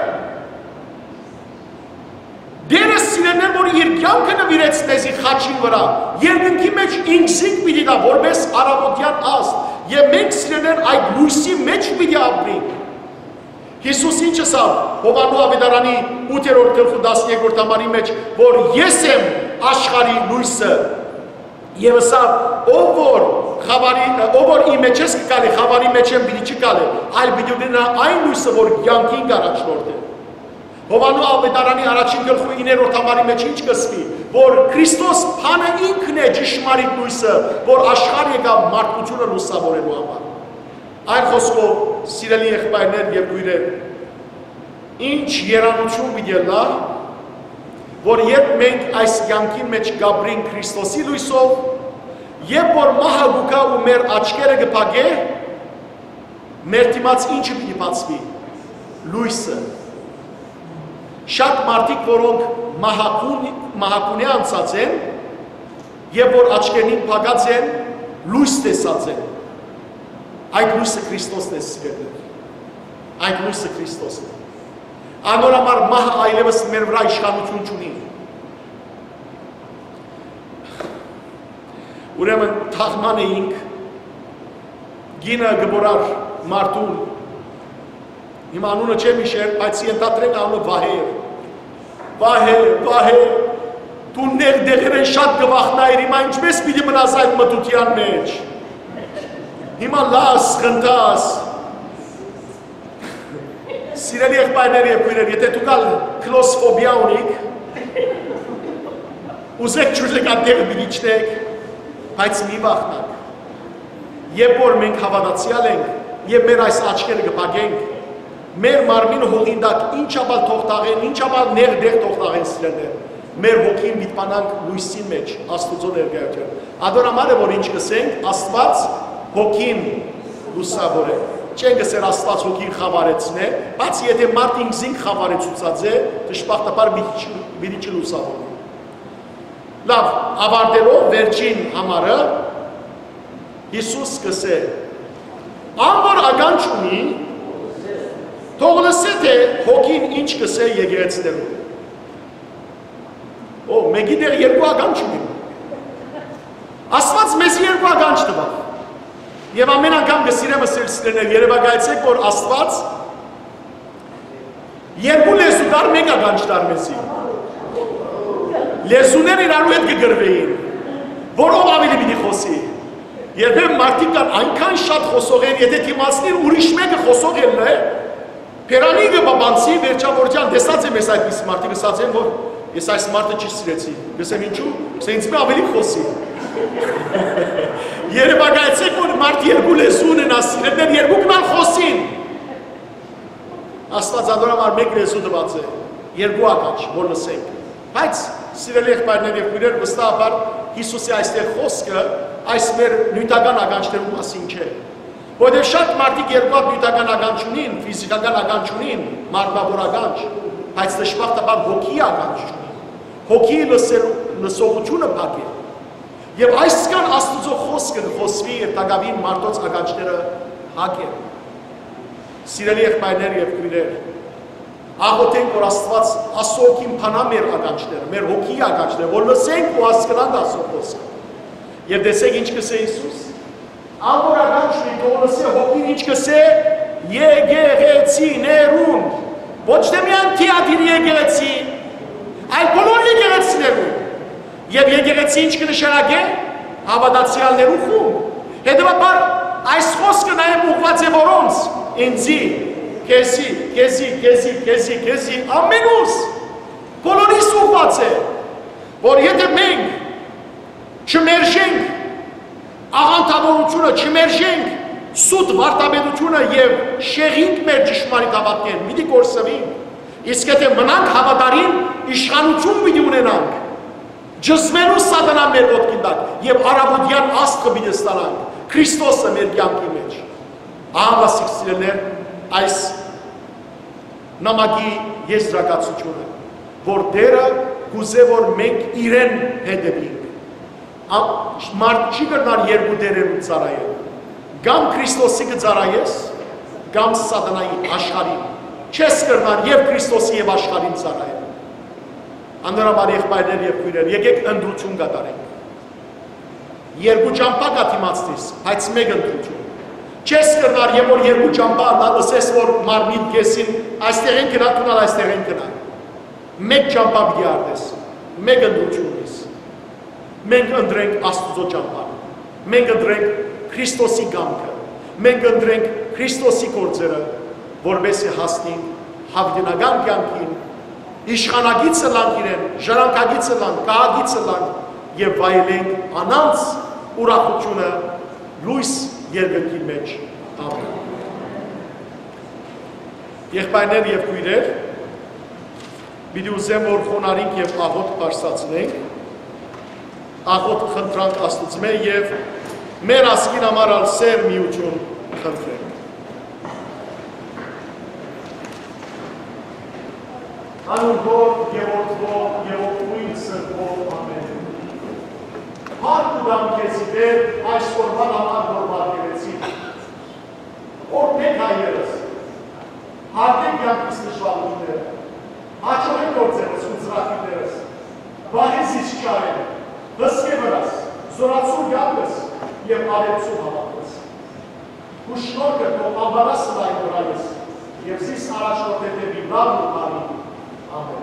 դերը սիրելներ որ իր կյանքը նվիրեց մեզի խաչին վրա երկնքի մեջ ինքզինք պիտի դա որպես առավոտյան աստղ եւ մենք սիրելներ այդ լույսի մեջ պիտի ապրենք Հիսուս ինչ ասավ Հովանու Ավետարանի ութերորդ գլխու տասներորդ համարի մեջ որ ես եմ աշխարհի լույսը եւ ասավ ով որ խավարի ով որ իմ մեջ ես կգալի խավարի մեջ եմ պիտի չգալի այլ պիտի ունենա այն լույսը որ կյանքին առաջնորդ է Հովանու Ավետարանի առաջին գլխու իններորդ համարի մեջ ինչ կսվի որ Քրիստոս փանը ինքն է ճշմարիտ լույսը որ աշխարհ եկավ մարդկությունը լուսավորելու համար Այն խոսքով սիրելի եղբայրներ եւ քույրեր ինչ երանություն պիտի լա որ երբ մենք այս կյանքի մեջ գաբրին Քրիստոսի լույսով երբ որ մահը գուկա ու մեր աչքերը կփակե մեր դիմաց ինչը պիտի բացվի լույսը շատ մարդիկ որոնք մահակուն մահակունի անցած են երբ որ աչքերին փակած են լույս տեսած են Այդ լույսը Քրիստոսն է սիրելիներ։ Այդ լույսը Քրիստոսն է։ Անոր համար մահը այլևս մեր վրա իշխանություն չունի։ Ուրեմն թաղման էինք գինը գբորար մարդուն Հիմա անունը չեմ իշեր, բայց ենթադրենք անունը Վահեր։ Վահեր, Վահեր, դու ներդեղեր են շատ գվախնայր, հիմա ինչպես պիտի մնաս այդ մտության մեջ։ Հիմա լաս, խնդաս, սիրելի եղբայրներ և քույրեր, եթե դու կալ կլոսֆոբիա ունիք, ուզեք չուզեք անտեղը բիլիչնեք, բայց մի վախնակ, երբ որ մենք հավատացյալ ենք, և մեր այս աչքերը կպագենք, մեր մարմինը հողինդակ ինչաբալ թողտաղեն, ինչաբալ ներդեղ թողտաղեն սիրելներ, մեր հոգին միտպանանք լույսի մեջ, աստուծո ներգայություն, ադորամար է, որ ինչ կսենք, աստված հոգին լուսավոր է, չեն գսեր աստված հոգին խավարեցն է, բայց եթե մարդ ինքզինք խավարեցուցած է, դժբախտաբար միտի չի լուսավոր է։ Լավ, ավարտելով վերջին համարը, Հիսուս կսե, անվոր ագանչ ունի, թող լսե թե հոգին ինչ կսե եկեղեցներում։ Օ, մեկի դեղ երկու ագանչ ունի։ Աստված մեզ երկու ագանչ տվավ։ Եվ ամեն անգամ գսիրեմ սիրելիներ երևակայեցեք, որ Աստված երկու լեզու դար մեկ ագանչ դար մեզի։ Լեզուներ իրարու հետ կգրվեին, որով ավելի պիտի խոսի։ Երբեմն մարդիկ կան այնքան շատ խոսող են, եթե դիմացնիր ուրիշ մեկը խոսող ելն է, Փերանիկը բաբանցի վերջավորության տեսած եմ ես այդպես մարդիկ ասած են, որ ես այս մարդը չի սիրեցի։ Գսեմ ինչու, սա ինձ մե ավելի խոսի։ Երևակայեցեք, որ մարդ երկու լեզու ունենա սիրելիներ, երկուքն ալ խոսին։ Աստված ադորամար մեկ լեզու տված է, երկու ականջ, որ լսենք։ Բայց սիրելի եղբայրներ եւ քույրեր, վստահաբար Հիսուսի այստեղ խոսքը այս մեր նյութական ականջներու մասին չէ։ Որտեղ շատ մարդիկ երկու նյութական ականջ ունին, ֆիզիկական ականջ ունին, մարմնավոր ականջ, բայց դժբախտաբար հոգի ականջ չունին։ Հոգի լսելու լսողությունը փակ է։ Եվ այսքան Աստծո խոսքը խոսվի եւ տակավին մարդոց ականջները հակ են։ Սիրելի եղբայրներ եւ քույրեր, աղոթենք, որ Աստված ասոքին փանա մեր ականջները, մեր հոգի ականջները, որ լսենք ու հասկանանք Աստծո խոսքը։ Եվ տեսեք ինչ կսե Հիսուս։ Ամոր ականջի դոլսը հոգին ինչ կսե եկեղեցիներուն։ Ոչ թե միայն թիաթիր եկեղեցի, այլ բոլոր եկեղեցիներուն։ Եվ եկեղեցի ինչ կնշանակե հավատացյալներու խումբ։ Հետևաբար այս խոսքը նաև ուղղված է որոնց ինձի, քեզի, քեզի, քեզի, քեզի, քեզի ամենուս բոլորիս ուղղված է, որ եթե մենք չմերժենք աղանդավորությունը, չմերժենք սուտ վարտաբերությունը եւ շեղինք մեր ճշմարիտ հավատքեն, մի կորսվենք, իսկ եթե մնանք հավատարիմ, իշխանություն պիտի ունենանք, ջզվելու սատանա մեր ոտքի տակ եւ արաբոդյան աստղը պիտի ստանանք, Քրիստոսը մեր կյանքի մեջ։ Ահավասիկ սիրելիներ, այս նամակի եզրակացությունը, որ Տերը կուզե որ մենք իրեն հետևենք։ Մարդ չի կրնար երկու դերերու ծառայել։ Կամ Քրիստոսի կծառայես, կամ սատանայի աշխարհին։ Չես կրնար եւ Քրիստոսի եւ աշխարհին ծառայել։ Անհրաժեշտ եղբայրներ եւ քույրեր, եկեք ընտրություն կատարենք։ Երկու ճամփա կաթիմացնես, բայց մեկ ընտրություն։ Չես կրնար եւ որ երկու ճամփա լսես որ մարմին քեսին այստեղ են գնալ, տունալ այստեղ են գնալ։ Մեկ ճամփա պիտի արդես, մեկ ընտրություն ես։ Մենք ընտրենք Աստծո ճամփան։ Մենք ընտրենք Քրիստոսի կամքը։ Մենք ընտրենք Քրիստոսի գործերը, որովհետեւ հասնենք հավիտենական կյանքին, իշխանագիցը լանք իրեն, ժառանգագիցը լանք, կահագիցը լանք եւ վայելենք անանց ուրախությունը լույս երկնքի մեջ։ Ամեն։ Եղբայրներ եւ քույրեր, պիտի ուզեմ որ խոնարհենք եւ աղոթ բարձրացնենք, աղոթ խնդրանք Աստծո եւ մեր ասկին համար ալ սեր միություն խնդրենք։ Անուղով և որդվով և որդվույն սրբով ամեն։ Հարկ ուդամ կեցի դեր այս որվան համար որ բարգերեցի։ Որդնեք հայերս, հարկեք յանքիս նշվալությունները, հաչողեք գործերս ու ծրախիներս, բաղեցից չարեն, հսկե վրաս, զորացուր յանքս և արեցուր հավատս։ Ու շնորհքը թող ամբարասը լայն վրայես և զիս առաջնորդ հետևի լավ ու բարի։ Amen.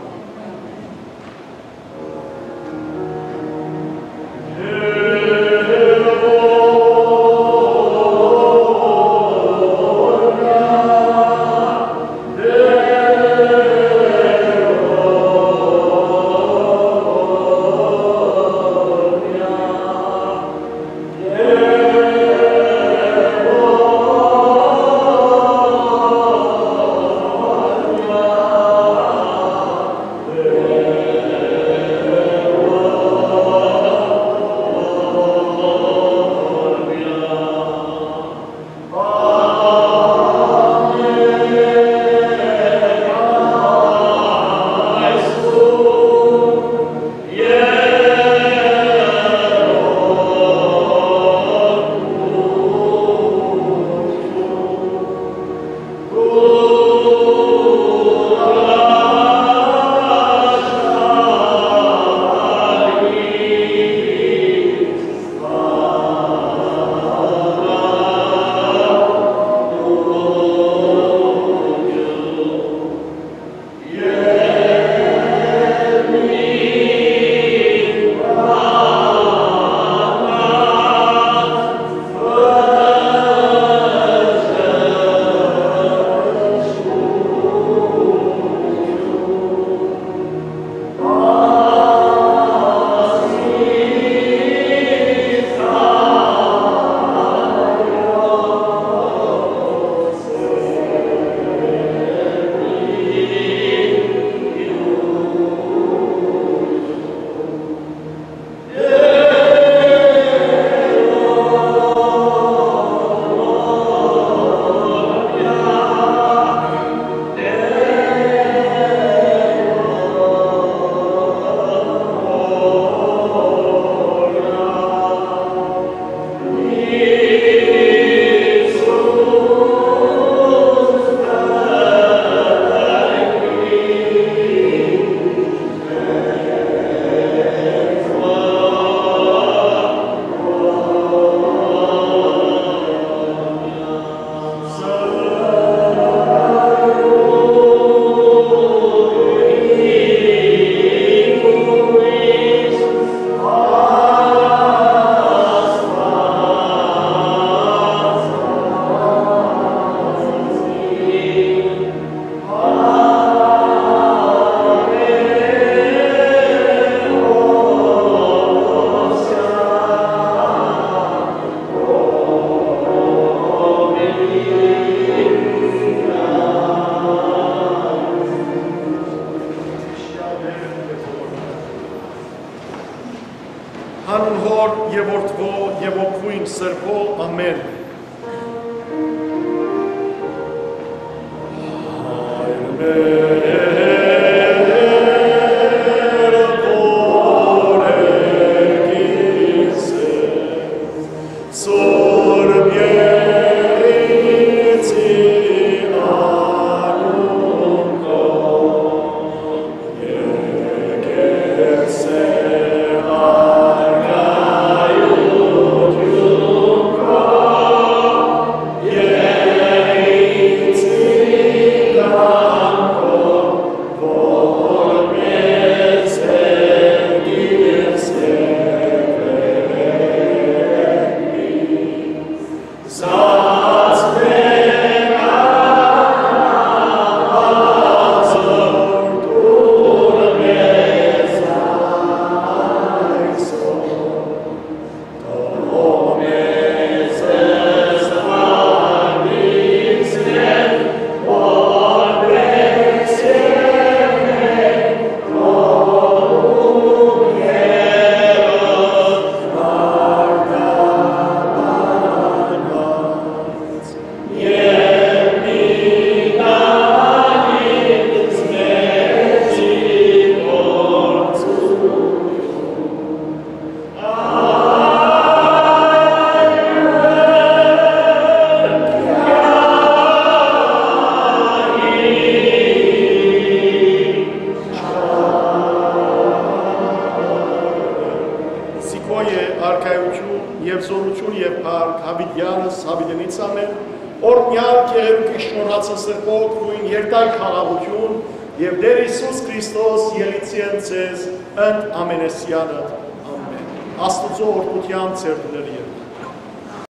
Հոր եւ Որդվո եւ Ոգուին Սրբո, ամեն։ Եվ զորություն եւ փառք Հավիդյանս Հավիդենից ամեն, օրհնյալ Գեղեցիկ շնորհացը սրբոք ույն երկայ խաղաղություն եւ Տեր Հիսուս Քրիստոս ելիցիեն ցեզ ընդ ամենեսյանը ամեն։ Աստուծո օրհնությամբ ծերտուների